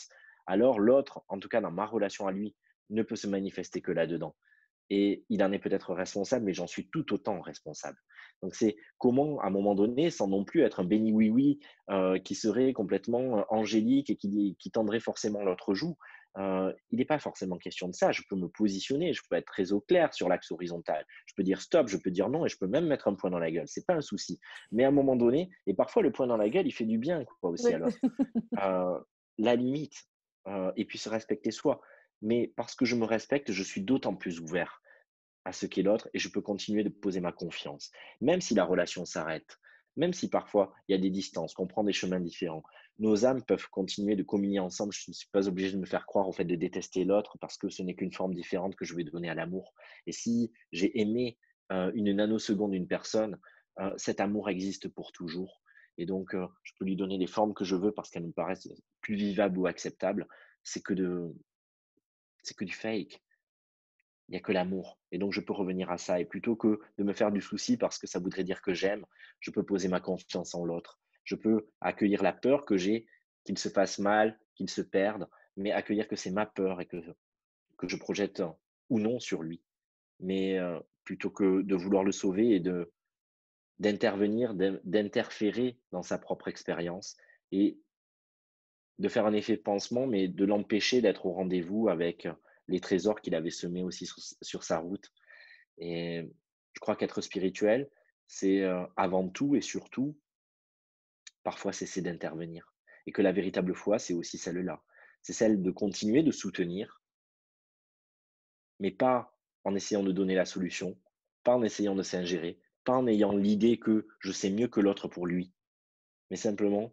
alors l'autre, en tout cas dans ma relation à lui, ne peut se manifester que là-dedans. Et il en est peut-être responsable, mais j'en suis tout autant responsable. Donc c'est comment, à un moment donné, sans non plus être un béni oui-oui, heu, qui serait complètement, heu, angélique et qui qui tendrait forcément l'autre joue. Heu, il n'est pas forcément question de ça. Je peux me positionner, je peux être très au clair sur l'axe horizontal. Je peux dire stop, je peux dire non et je peux même mettre un point dans la gueule, c'est pas un souci. Mais à un moment donné et parfois le point dans la gueule, il fait du bien quoi aussi Oui. à l'autre. Heu, la limite, heu et puis se respecter soi. Mais parce que je me respecte, je suis d'autant plus ouvert à ce qu'est l'autre et je peux continuer de poser ma confiance. Même si la relation s'arrête, même si parfois il y a des distances, qu'on prend des chemins différents, nos âmes peuvent continuer de communier ensemble. Je ne suis pas obligé de me faire croire au fait de détester l'autre parce que ce n'est qu'une forme différente que je vais donner à l'amour. Et si j'ai aimé euh, une nanoseconde une personne, euh, cet amour existe pour toujours. Et donc, euh, je peux lui donner les formes que je veux parce qu'elles me paraissent plus vivables ou acceptables. C'est que de, c'est que du fake. Il n'y a que l'amour. Et donc, je peux revenir à ça. Et plutôt que de me faire du souci parce que ça voudrait dire que j'aime, je peux poser ma confiance en l'autre. Je peux accueillir la peur que j'ai, qu'il se fasse mal, qu'il se perde, mais accueillir que c'est ma peur et que, que je projette euh, ou non sur lui. Mais euh, plutôt que de vouloir le sauver et de d'intervenir, d'in- d'interférer dans sa propre expérience et de faire un effet de pansement, mais de l'empêcher d'être au rendez-vous avec les trésors qu'il avait semés aussi sur, sur sa route. Et je crois qu'être spirituel, c'est, heu, avant tout et surtout, parfois cesser d'intervenir et que la véritable foi, c'est aussi celle-là. C'est celle de continuer de soutenir, mais pas en essayant de donner la solution, pas en essayant de s'ingérer, pas en ayant l'idée que je sais mieux que l'autre pour lui, mais simplement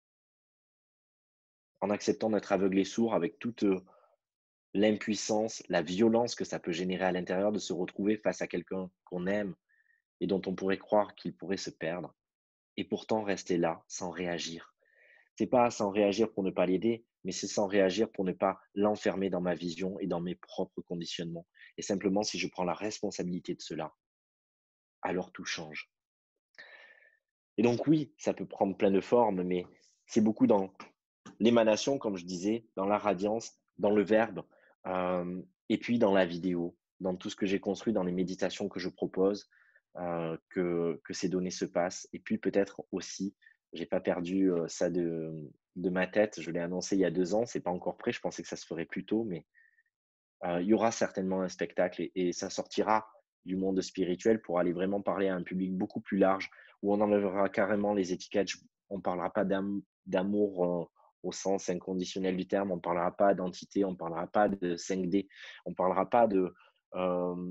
en acceptant d'être aveugle et sourd avec toute, heu, l'impuissance, la violence que ça peut générer à l'intérieur de se retrouver face à quelqu'un qu'on aime et dont on pourrait croire qu'il pourrait se perdre. Et pourtant rester là, sans réagir. C'est pas sans réagir pour ne pas l'aider, mais c'est sans réagir pour ne pas l'enfermer dans ma vision et dans mes propres conditionnements. Et simplement, si je prends la responsabilité de cela, alors tout change. Et donc oui, ça peut prendre plein de formes, mais c'est beaucoup dans l'émanation, comme je disais, dans la radiance, dans le verbe, euh, et puis dans la vidéo, dans tout ce que j'ai construit, dans les méditations que je propose, euh, que, que ces données se passent. Et puis peut-être aussi, j'ai pas perdu euh, ça de, de ma tête, je l'ai annoncé il y a deux ans, c'est pas encore prêt, je pensais que ça se ferait plus tôt, mais euh, il y aura certainement un spectacle et, et ça sortira du monde spirituel pour aller vraiment parler à un public beaucoup plus large, où on enlèvera carrément les étiquettes. On ne parlera pas d'am- d'amour euh, au sens inconditionnel du terme, on ne parlera pas d'entité, on ne parlera pas de cinq D, on ne parlera pas de, euh,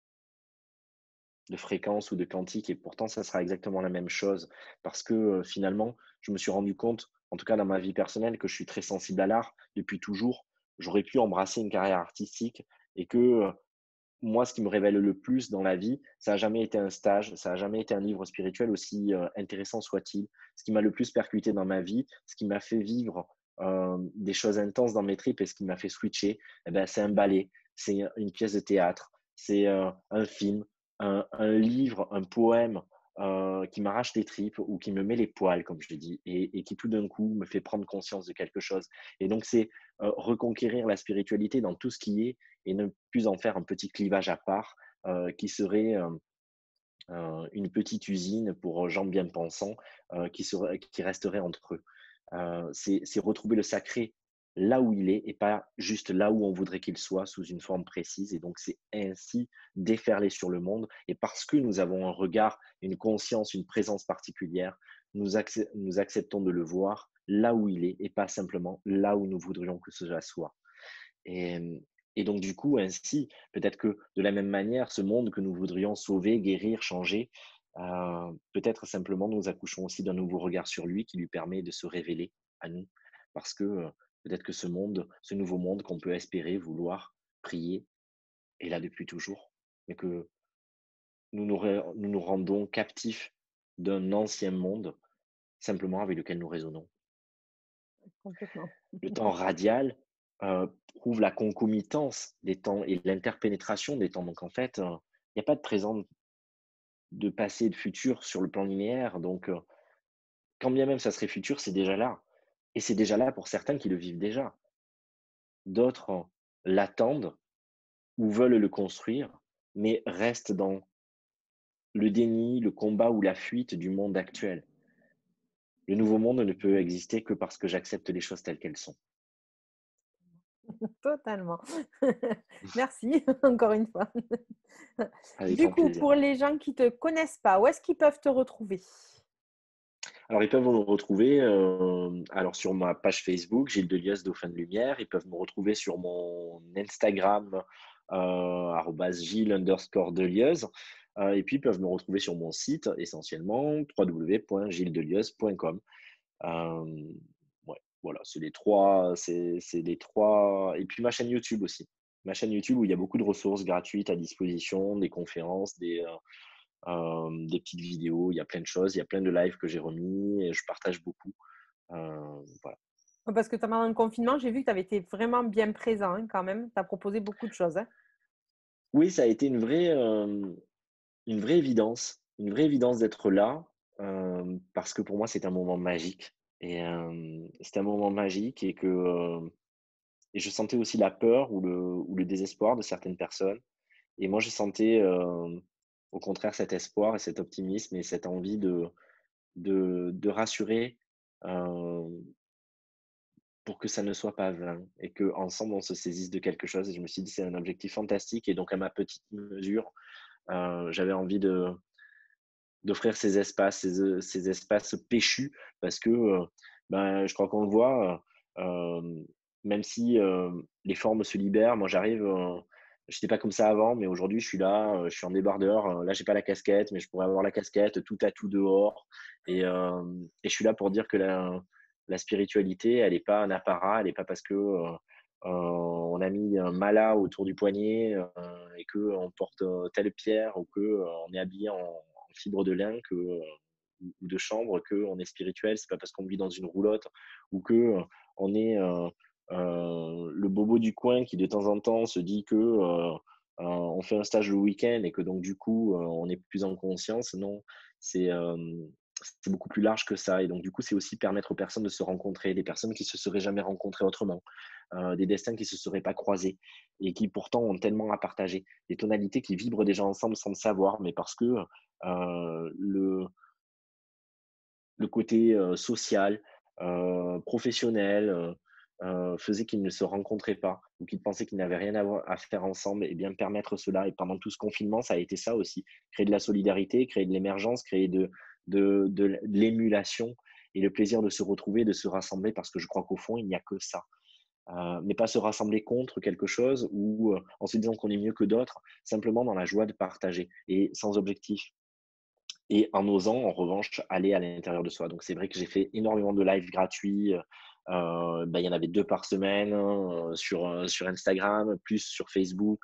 de fréquence ou de quantique, et pourtant ça sera exactement la même chose, parce que euh, finalement, je me suis rendu compte, en tout cas dans ma vie personnelle, que je suis très sensible à l'art depuis toujours. J'aurais pu embrasser une carrière artistique et que euh, moi, ce qui me révèle le plus dans la vie, ça n'a jamais été un stage, ça n'a jamais été un livre spirituel, aussi euh, intéressant soit-il. Ce qui m'a le plus percuté dans ma vie, ce qui m'a fait vivre euh, des choses intenses dans mes tripes et ce qui m'a fait switcher, eh ben, c'est un ballet, c'est une pièce de théâtre, c'est euh, un film, un, un livre, un poème euh, qui m'arrache les tripes ou qui me met les poils, comme je l'ai dit, et, et qui tout d'un coup me fait prendre conscience de quelque chose. Et donc, c'est euh, reconquérir la spiritualité dans tout ce qui est et ne plus en faire un petit clivage à part euh, qui serait euh, euh, une petite usine pour gens bien pensants euh, qui, serait, qui resterait entre eux. Euh, c'est c'est retrouver le sacré là où il est et pas juste là où on voudrait qu'il soit sous une forme précise. Et donc, c'est ainsi déferler sur le monde. Et parce que nous avons un regard, une conscience, une présence particulière, nous, accep nous acceptons de le voir là où il est et pas simplement là où nous voudrions que cela soit. Et, et donc, du coup, ainsi, peut-être que de la même manière, ce monde que nous voudrions sauver, guérir, changer, euh, peut-être simplement nous accouchons aussi d'un nouveau regard sur lui qui lui permet de se révéler à nous. Parce que euh, peut-être que ce monde, ce nouveau monde qu'on peut espérer, vouloir, prier, est là depuis toujours. Mais que nous nous, ré- nous, nous rendons captifs d'un ancien monde simplement avec lequel nous raisonnons. Complètement. Le temps radial euh, prouve la concomitance des temps et l'interpénétration des temps. Donc en fait, euh, il n'y a pas de présent, de passé et de futur sur le plan linéaire. Donc euh, quand bien même ça serait futur, c'est déjà là. Et c'est déjà là pour certains qui le vivent déjà. d'autres l'attendent ou veulent le construire, mais restent dans le déni, le combat ou la fuite du monde actuel. Le nouveau monde ne peut exister que parce que j'accepte les choses telles qu'elles sont. Totalement. Merci encore une fois. Avec Du grand coup, plaisir. pour les gens qui te connaissent pas, où est-ce qu'ils peuvent te retrouver? Alors, ils peuvent me retrouver, heu, alors sur ma page Facebook, Gilles Delieuse, Dauphin de Lumière. Ils peuvent me retrouver sur mon Instagram, heu, arobase Gilles underscore Delieuse, heu et puis ils peuvent me retrouver sur mon site essentiellement w w w point gilles delieuse point com. Hem, ouais, voilà, c'est les trois, c'est c'est les trois et puis ma chaîne YouTube aussi. Ma chaîne YouTube où il y a beaucoup de ressources gratuites à disposition, des conférences, des, heu Hem, des petites vidéos, il y a plein de choses, il y a plein de lives que j'ai remis et je partage beaucoup. Heu, voilà. Parce que pendant le confinement, j'ai vu que tu avais été vraiment bien présent, hein, quand même. Tu as proposé beaucoup de choses, hein? Oui, ça a été une vraie, hem, une vraie évidence, une vraie évidence d'être là, hem, parce que pour moi, c'est un moment magique et hem, c'était un moment magique et que, heu et je sentais aussi la peur ou le ou le désespoir de certaines personnes et moi, je sentais, hem, au contraire cet espoir et cet optimisme et cette envie de de de rassurer, hem pour que ça ne soit pas vain et qu'ensemble on se saisisse de quelque chose et je me suis dit: «C'est un objectif fantastique» et donc à ma petite mesure, heu, j'avais envie de d'offrir ces espaces, ces, heu, ces espaces péchus parce que, heu, ben, je crois qu'on le voit, heu, hem, même si, hem, les formes se libèrent, moi j'arrive, heu, j'étais pas comme ça avant, mais aujourd'hui je suis là, heu, je suis en débardeur, heu, là j'ai pas la casquette, mais je pourrais avoir la casquette, tout à tout dehors et hem et je suis là pour dire que la la spiritualité, elle est pas un apparat, elle est pas parce que, heu heu, on a mis un mala autour du poignet, heu et qu'on porte, heu, telle pierre ou que, heu, on est habillé en en fibre de lin que, heu, ou ou de chanvre qu'on est spirituel. C'est pas parce qu'on vit dans une roulotte ou que, heu, on est, heu heu, le bobo du coin qui de temps en temps se dit que, heu heu, on fait un stage le week-end et que donc du coup, heu, on est plus en conscience. Non, c'est, hem, c'est beaucoup plus large que ça et donc du coup, c'est aussi permettre aux personnes de se rencontrer, des personnes qui se seraient jamais rencontrées autrement, heu, des destins qui se seraient pas croisés et qui pourtant ont tellement à partager. Des tonalités qui vibrent déjà ensemble sans le savoir, mais parce que, heu, le le côté, heu, social, heu, professionnel, heu heu, faisait qu'ils ne se rencontraient pas ou qu'ils pensaient qu'ils n'avaient rien à voir à faire ensemble et bien permettre cela et pendant tout ce confinement, ça a été ça aussi. Créer de la solidarité, créer de l'émergence, créer de de de l de l'émulation et le plaisir de se retrouver, de se rassembler parce que je crois qu'au fond, il n'y a que ça. Heu, mais pas se rassembler contre quelque chose ou, heu, en se disant qu'on est mieux que d'autres, simplement dans la joie de partager et sans objectif. Et en osant, en revanche, aller à l'intérieur de soi. Donc c'est vrai que j'ai fait énormément de lives gratuits, heu bah, il y en avait deux par semaine, heu, sur, heu, sur Instagram, plus sur Facebook,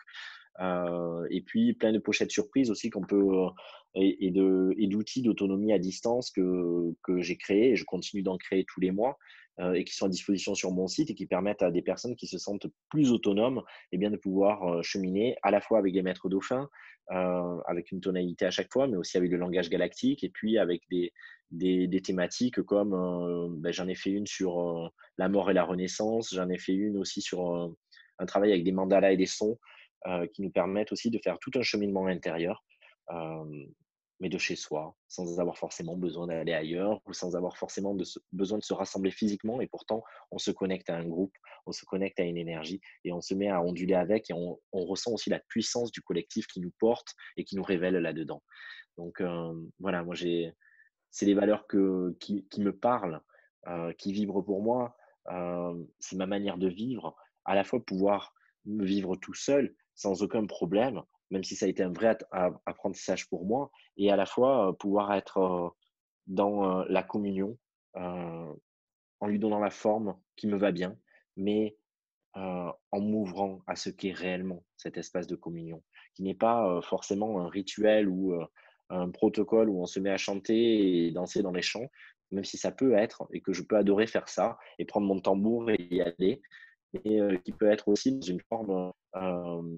heu et puis plein de pochettes surprises aussi qu'on peut, heu et et de et d'outils d'autonomie à distance que que j'ai créés et je continue d'en créer tous les mois, heu et qui sont à disposition sur mon site et qui permettent à des personnes qui se sentent plus autonomes et bien de pouvoir, heu, cheminer à la fois avec des maîtres dauphins, heu, avec une tonalité à chaque fois, mais aussi avec le langage galactique et puis avec des des des thématiques comme, heu, bah, j'en ai fait une sur, heu, la mort et la renaissance, j'en ai fait une aussi sur, heu, un travail avec des mandalas et des sons, heu, qui nous permettent aussi de faire tout un cheminement intérieur, hem, mais de chez soi, sans avoir forcément besoin d'aller ailleurs ou sans avoir forcément de se besoin de se rassembler physiquement et pourtant on se connecte à un groupe, on se connecte à une énergie et on se met à onduler avec et on on ressent aussi la puissance du collectif qui nous porte et qui nous révèle là-dedans. Donc, hem, voilà, moi j'ai c'est les valeurs que qui qui me parlent, heu, qui vibrent pour moi. Hem, c'est ma manière de vivre, à la fois pouvoir me vivre tout seul sans aucun problème, même si ça a été un vrai at a apprentissage pour moi et à la fois, heu, pouvoir être, heu, dans, heu, la communion, heu, en lui donnant la forme qui me va bien, mais heu, en m'ouvrant à ce qu'est réellement cet espace de communion, qui n'est pas, heu, forcément un rituel ou, heu, un protocole où on se met à chanter et danser dans les champs, même si ça peut être et que je peux adorer faire ça et prendre mon tambour et y aller, mais heu, qui peut être aussi dans une forme, hem,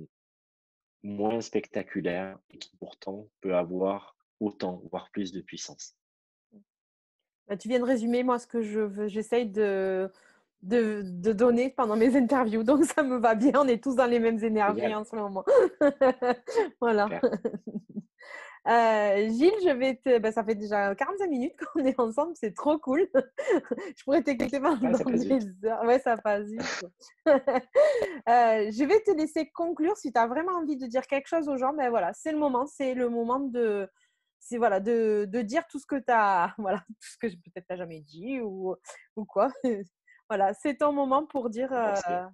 moins spectaculaire et qui pourtant peut avoir autant, voire plus de puissance. Bah, tu viens de résumer, moi, ce que je veux j'essaye de de de donner pendant mes interviews, donc ça me va bien, on est tous dans les mêmes énergies Génial, en ce moment. Voilà. super. Heu, Gilles, je vais te bah, ça fait déjà quarante-cinq minutes qu'on est ensemble, c'est trop cool. Je pourrais t'écouter Ah, pendant ça passe des vite. heures. Ouais, ça passe vite. Heu, je vais te laisser conclure. Si tu as vraiment envie de dire quelque chose aux gens, ben voilà, c'est le moment, c'est le moment de c'est voilà, de de dire tout ce que tu as voilà, tout ce que peut-être tu as jamais dit ou ou quoi. Voilà, c'est ton moment pour dire, Bon, heu c'est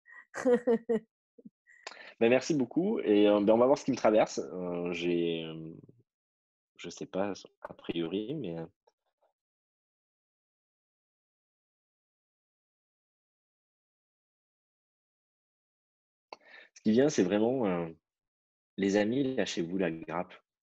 bah, merci beaucoup et heu, bah, on va voir ce qui me traverse. Heu, j'ai, hem, je sais pas a priori, mais heu, ce qui vient, c'est vraiment, heu, les amis, lâchez-vous la grappe.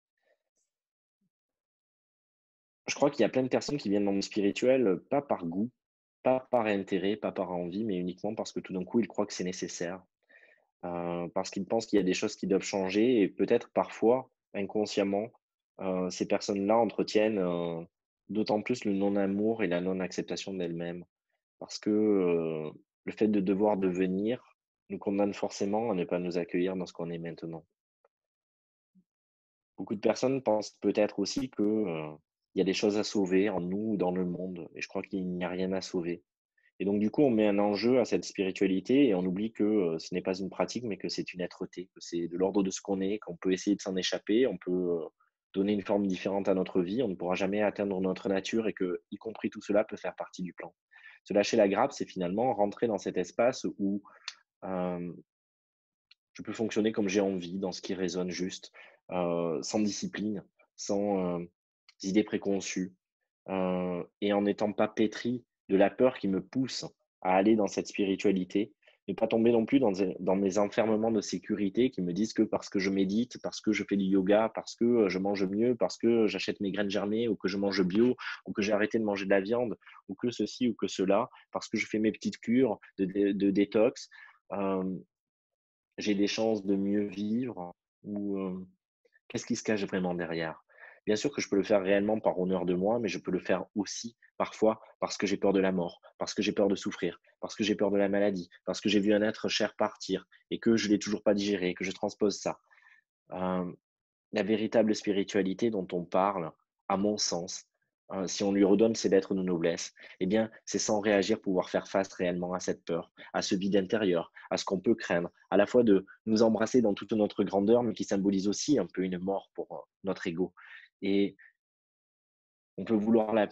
Je crois qu'il y a plein de personnes qui viennent dans le spirituel, heu, pas par goût, pas par intérêt, pas par envie, mais uniquement parce que tout d'un coup, ils croient que c'est nécessaire. Heu, parce qu'ils pensent qu'il y a des choses qui doivent changer et peut-être parfois, inconsciemment, heu, ces personnes-là entretiennent, heu, d'autant plus le non-amour et la non-acceptation d'elles-mêmes. Parce que, heu, le fait de devoir devenir nous condamne forcément à ne pas nous accueillir dans ce qu'on est maintenant. Beaucoup de personnes pensent peut-être aussi que, heu, il y a des choses à sauver en nous ou dans le monde et je crois qu'il n'y a rien à sauver. Et donc du coup, on met un enjeu à cette spiritualité et on oublie que, heu, ce n'est pas une pratique, mais que c'est une êtreté, que c'est de l'ordre de ce qu'on est, qu'on peut essayer de s'en échapper, on peut, heu, donner une forme différente à notre vie, on ne pourra jamais atteindre notre nature et que, y compris tout cela peut faire partie du plan. Se lâcher la grappe, c'est finalement rentrer dans cet espace où, hem, je peux fonctionner comme j'ai envie, dans ce qui résonne juste, heu, sans discipline, sans, heu, idées préconçues. Heu et en n'étant pas pétri de la peur qui me pousse à aller dans cette spiritualité, ne pas tomber non plus dans des dans mes enfermements de sécurité qui me disent que parce que je médite, parce que je fais du yoga, parce que, heu, je mange mieux, parce que j'achète mes graines germées ou que je mange bio ou que j'ai arrêté de manger de la viande ou que ceci ou que cela, parce que je fais mes petites cures de dé de détox, hem, j'ai des chances de mieux vivre ou, hem qu'est-ce qui se cache vraiment derrière? Bien sûr que je peux le faire réellement par honneur de moi, mais je peux le faire aussi parfois parce que j'ai peur de la mort, parce que j'ai peur de souffrir, parce que j'ai peur de la maladie, parce que j'ai vu un être cher partir et que je l'ai toujours pas digéré, que je transpose ça. Hem, la véritable spiritualité dont on parle, à mon sens, heu, si on lui redonne ses lettres de noblesse, eh bien, c'est sans réagir pouvoir faire face réellement à cette peur, à ce vide intérieur, à ce qu'on peut craindre, à la fois de nous embrasser dans toute notre grandeur, mais qui symbolise aussi un peu une mort pour, heu, notre ego et on peut vouloir la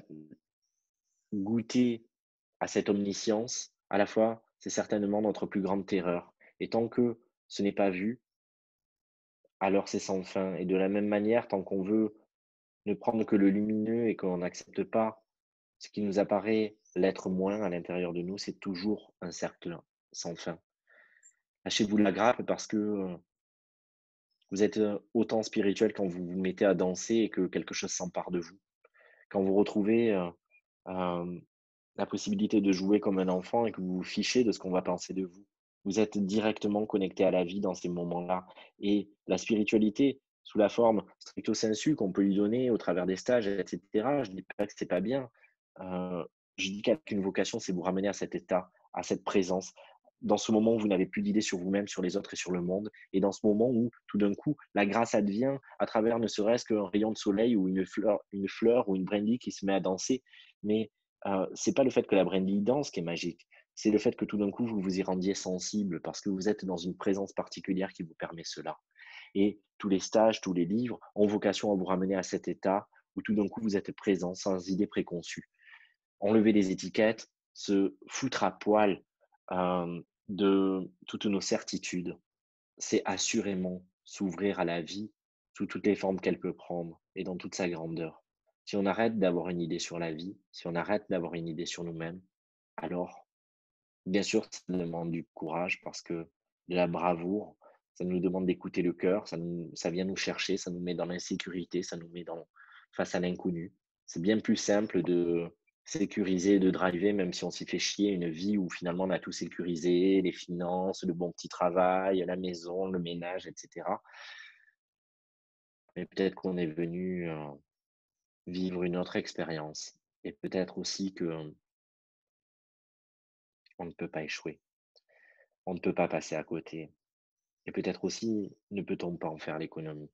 goûter à cette omniscience, à la fois, c'est certainement notre plus grande terreur et tant que ce n'est pas vu, alors c'est sans fin et de la même manière, tant qu'on veut ne prendre que le lumineux et qu'on n'accepte pas ce qui nous apparaît l'être moins à l'intérieur de nous, c'est toujours un cercle sans fin. Lâchez-vous la grappe parce que, heu, vous êtes, heu, autant spirituel quand vous vous mettez à danser et que quelque chose s'empare de vous. Quand vous retrouvez, heu, hem, la possibilité de jouer comme un enfant et que vous vous fichez de ce qu'on va penser de vous. Vous êtes directement connecté à la vie dans ces moments-là et la spiritualité, sous la forme stricto sensu qu'on peut lui donner au travers des stages et cetera, je dis pas que c'est pas bien, heu, je dis qu'une vocation, c'est vous ramener à cet état, à cette présence, dans ce moment où vous n'avez plus d'idées sur vous-même, sur les autres et sur le monde et dans ce moment où, tout d'un coup, la grâce advient à travers ne serait-ce qu'un rayon de soleil ou une fleur une fleur ou une brindille qui se met à danser. Mais, heu, c'est pas le fait que la brindille danse qui est magique, c'est le fait que tout d'un coup, vous vous y rendiez sensible parce que vous êtes dans une présence particulière qui vous permet cela. Et tous les stages, tous les livres ont vocation à vous ramener à cet état où tout d'un coup, vous êtes présent sans idées préconçues. Enlever les étiquettes, se foutre à poil, hem, de toutes nos certitudes, c'est assurément s'ouvrir à la vie sous toutes les formes qu'elle peut prendre et dans toute sa grandeur. Si on arrête d'avoir une idée sur la vie, si on arrête d'avoir une idée sur nous-mêmes, alors bien sûr, ça demande du courage parce que de la bravoure, ça nous demande d'écouter le cœur, ça nous ça vient nous chercher, ça nous met dans l'insécurité, ça nous met dans face à l'inconnu. C'est bien plus simple de sécuriser, de driver, même si on s'y fait chier, une vie où finalement on a tout sécurisé, les finances, le bon petit travail, la maison, le ménage, et cetera. Mais peut-être qu'on est venu, heu, vivre une autre expérience et peut-être aussi que On ne peut pas échouer. On ne peut pas passer à côté. Et peut-être aussi, ne peut-on pas en faire l'économie.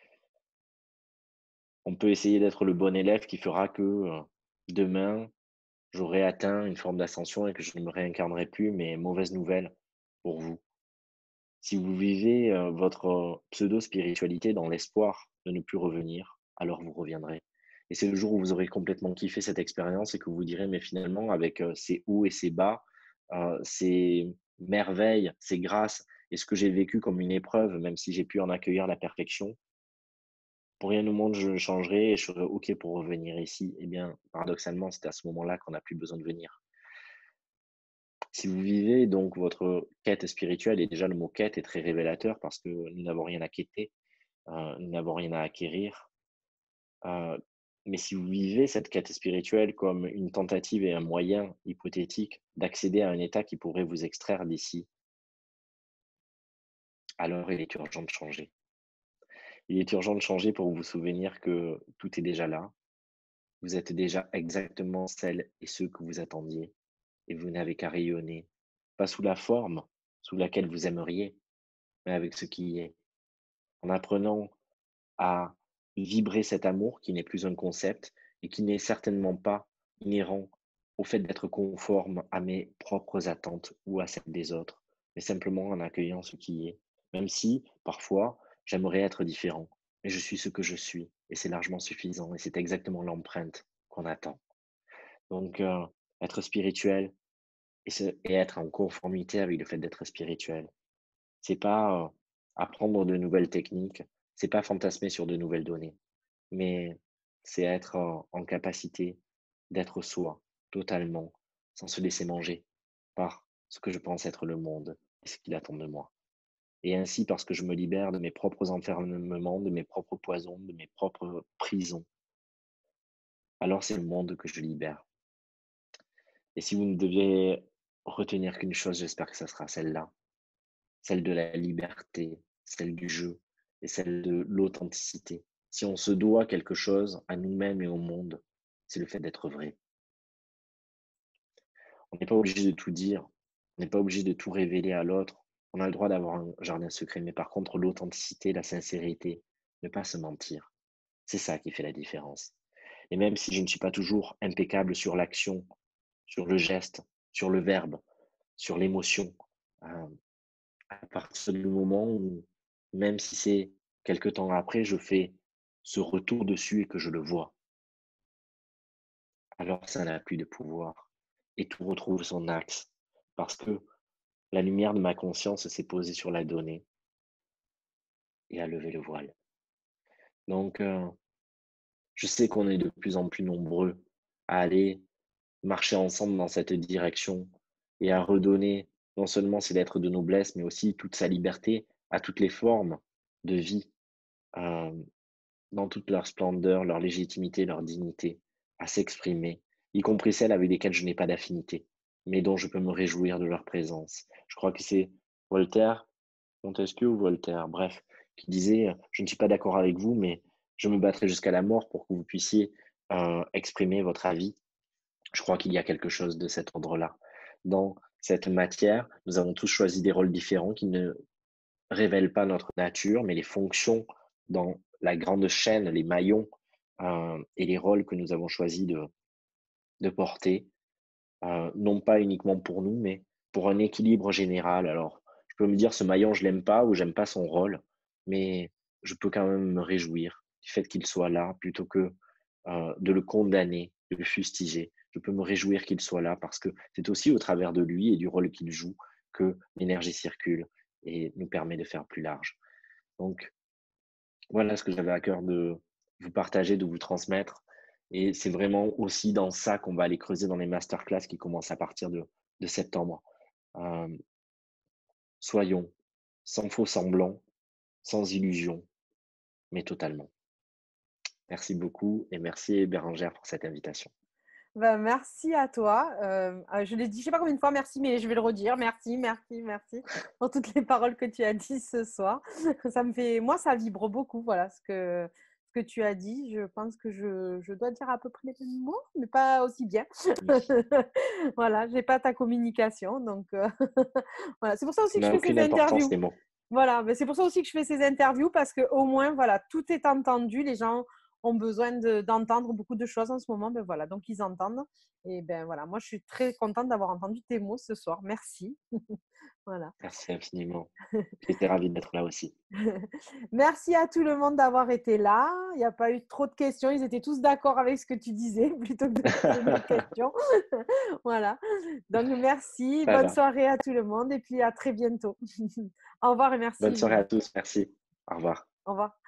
On peut essayer d'être le bon élève qui fera que euh, demain, j'aurai atteint une forme d'ascension et que je ne me réincarnerai plus, mais mauvaise nouvelle pour vous. Si vous vivez euh, votre euh, pseudo-spiritualité dans l'espoir de ne plus revenir, alors vous reviendrez. Et c'est le jour où vous aurez complètement kiffé cette expérience et que vous direz, mais finalement, avec euh, ces hauts et ces bas, euh, ces merveilles, ces grâces, et ce que j'ai vécu comme une épreuve, même si j'ai pu en accueillir la perfection, pour rien au monde, je le changerai et je serai OK pour revenir ici. Eh bien, paradoxalement, c'est à ce moment-là qu'on n'a plus besoin de venir. Si vous vivez donc votre quête spirituelle, et déjà le mot quête est très révélateur parce que nous n'avons rien à quêter, euh, nous n'avons rien à acquérir. euh, mais si vous vivez cette quête spirituelle comme une tentative et un moyen hypothétique d'accéder à un état qui pourrait vous extraire d'ici, alors il est urgent de changer. Il est urgent de changer pour vous souvenir que tout est déjà là. Vous êtes déjà exactement celle et ceux que vous attendiez et vous n'avez qu'à rayonner, pas sous la forme sous laquelle vous aimeriez, mais avec ce qui y est. En apprenant à vibrer cet amour qui n'est plus un concept et qui n'est certainement pas inhérent au fait d'être conforme à mes propres attentes ou à celles des autres, mais simplement en accueillant ce qui est, même si parfois j'aimerais être différent. Mais je suis ce que je suis et c'est largement suffisant et c'est exactement l'empreinte qu'on attend. Donc, euh, être spirituel et, se- et être en conformité avec le fait d'être spirituel, c'est pas euh, apprendre de nouvelles techniques, c'est pas fantasmer sur de nouvelles données, mais c'est être en, en capacité d'être soi totalement, sans se laisser manger par ce que je pense être le monde et ce qu'il attend de moi. Et ainsi, parce que je me libère de mes propres enfermements, de mes propres poisons, de mes propres prisons, alors c'est le monde que je libère. Et si vous ne deviez retenir qu'une chose, j'espère que ça sera celle-là, celle de la liberté, celle du jeu et celle de l'authenticité. Si on se doit quelque chose à nous-mêmes et au monde, c'est le fait d'être vrai. On n'est pas obligé de tout dire, on n'est pas obligé de tout révéler à l'autre. On a le droit d'avoir un jardin secret, mais par contre, l'authenticité, la sincérité, ne pas se mentir, c'est ça qui fait la différence. Et même si je ne suis pas toujours impeccable sur l'action, sur le geste, sur le verbe, sur l'émotion, euh, à partir du moment où, même si c'est quelque temps après, je fais ce retour dessus et que je le vois, alors ça n'a plus de pouvoir et tout retrouve son axe parce que la lumière de ma conscience s'est posée sur la donnée et a levé le voile. Donc, euh, je sais qu'on est de plus en plus nombreux à aller marcher ensemble dans cette direction et à redonner non seulement ses lettres de noblesse, mais aussi toute sa liberté à toutes les formes de vie, euh, dans toute leur splendeur, leur légitimité, leur dignité, à s'exprimer, y compris celles avec lesquelles je n'ai pas d'affinité, mais dont je peux me réjouir de leur présence. Je crois que c'est Voltaire, Montesquieu ou Voltaire, bref, qui disait euh, je ne suis pas d'accord avec vous, mais je me battrai jusqu'à la mort pour que vous puissiez euh, exprimer votre avis. Je crois qu'il y a quelque chose de cet ordre-là. Dans cette matière, nous avons tous choisi des rôles différents qui ne révèlent pas notre nature, mais les fonctions dans la grande chaîne, les maillons euh, et les rôles que nous avons choisi de, de porter, euh, non pas uniquement pour nous, mais pour un équilibre général. Alors, je peux me dire ce maillon, je l'aime pas ou j'aime pas son rôle, mais je peux quand même me réjouir du fait qu'il soit là plutôt que euh, de le condamner, de le fustiger. Je peux me réjouir qu'il soit là parce que c'est aussi au travers de lui et du rôle qu'il joue que l'énergie circule et nous permet de faire plus large. Donc, voilà ce que j'avais à cœur de vous partager, de vous transmettre. Et c'est vraiment aussi dans ça qu'on va aller creuser dans les masterclass qui commencent à partir de, de septembre. Euh, soyons sans faux semblant, sans illusion, mais totalement. Merci beaucoup et merci Bérangère pour cette invitation. Ben, merci à toi. Euh, euh, je l'ai dit, je ne sais pas combien de fois, merci, mais je vais le redire. Merci, merci, merci pour toutes les paroles que tu as dites ce soir. Ça me fait, moi, ça vibre beaucoup, voilà, ce que, ce que tu as dit. Je pense que je, je dois dire à peu près les mêmes mots, mais pas aussi bien. Oui. Voilà, j'ai pas ta communication, donc euh, voilà. C'est pour ça Ça aussi que je n'a fais ces aucune importance, interviews. les mots. Voilà, mais c'est pour ça aussi que je fais ces interviews parce que au moins, voilà, tout est entendu. Les gens ont besoin de- d'entendre beaucoup de choses en ce moment. Ben voilà, donc ils entendent. Et ben voilà, moi je suis très contente d'avoir entendu tes mots ce soir. Merci. Voilà. Merci infiniment. J'étais ravi d'être là aussi. Merci à tout le monde d'avoir été là. Il n'y a pas eu trop de questions. Ils étaient tous d'accord avec ce que tu disais plutôt que de poser des questions. Voilà. Donc, merci. Ça Bonne va. soirée à tout le monde et puis à très bientôt. Au revoir et Bonne merci, soirée à Gilles. tous. Merci. Au revoir. Au revoir.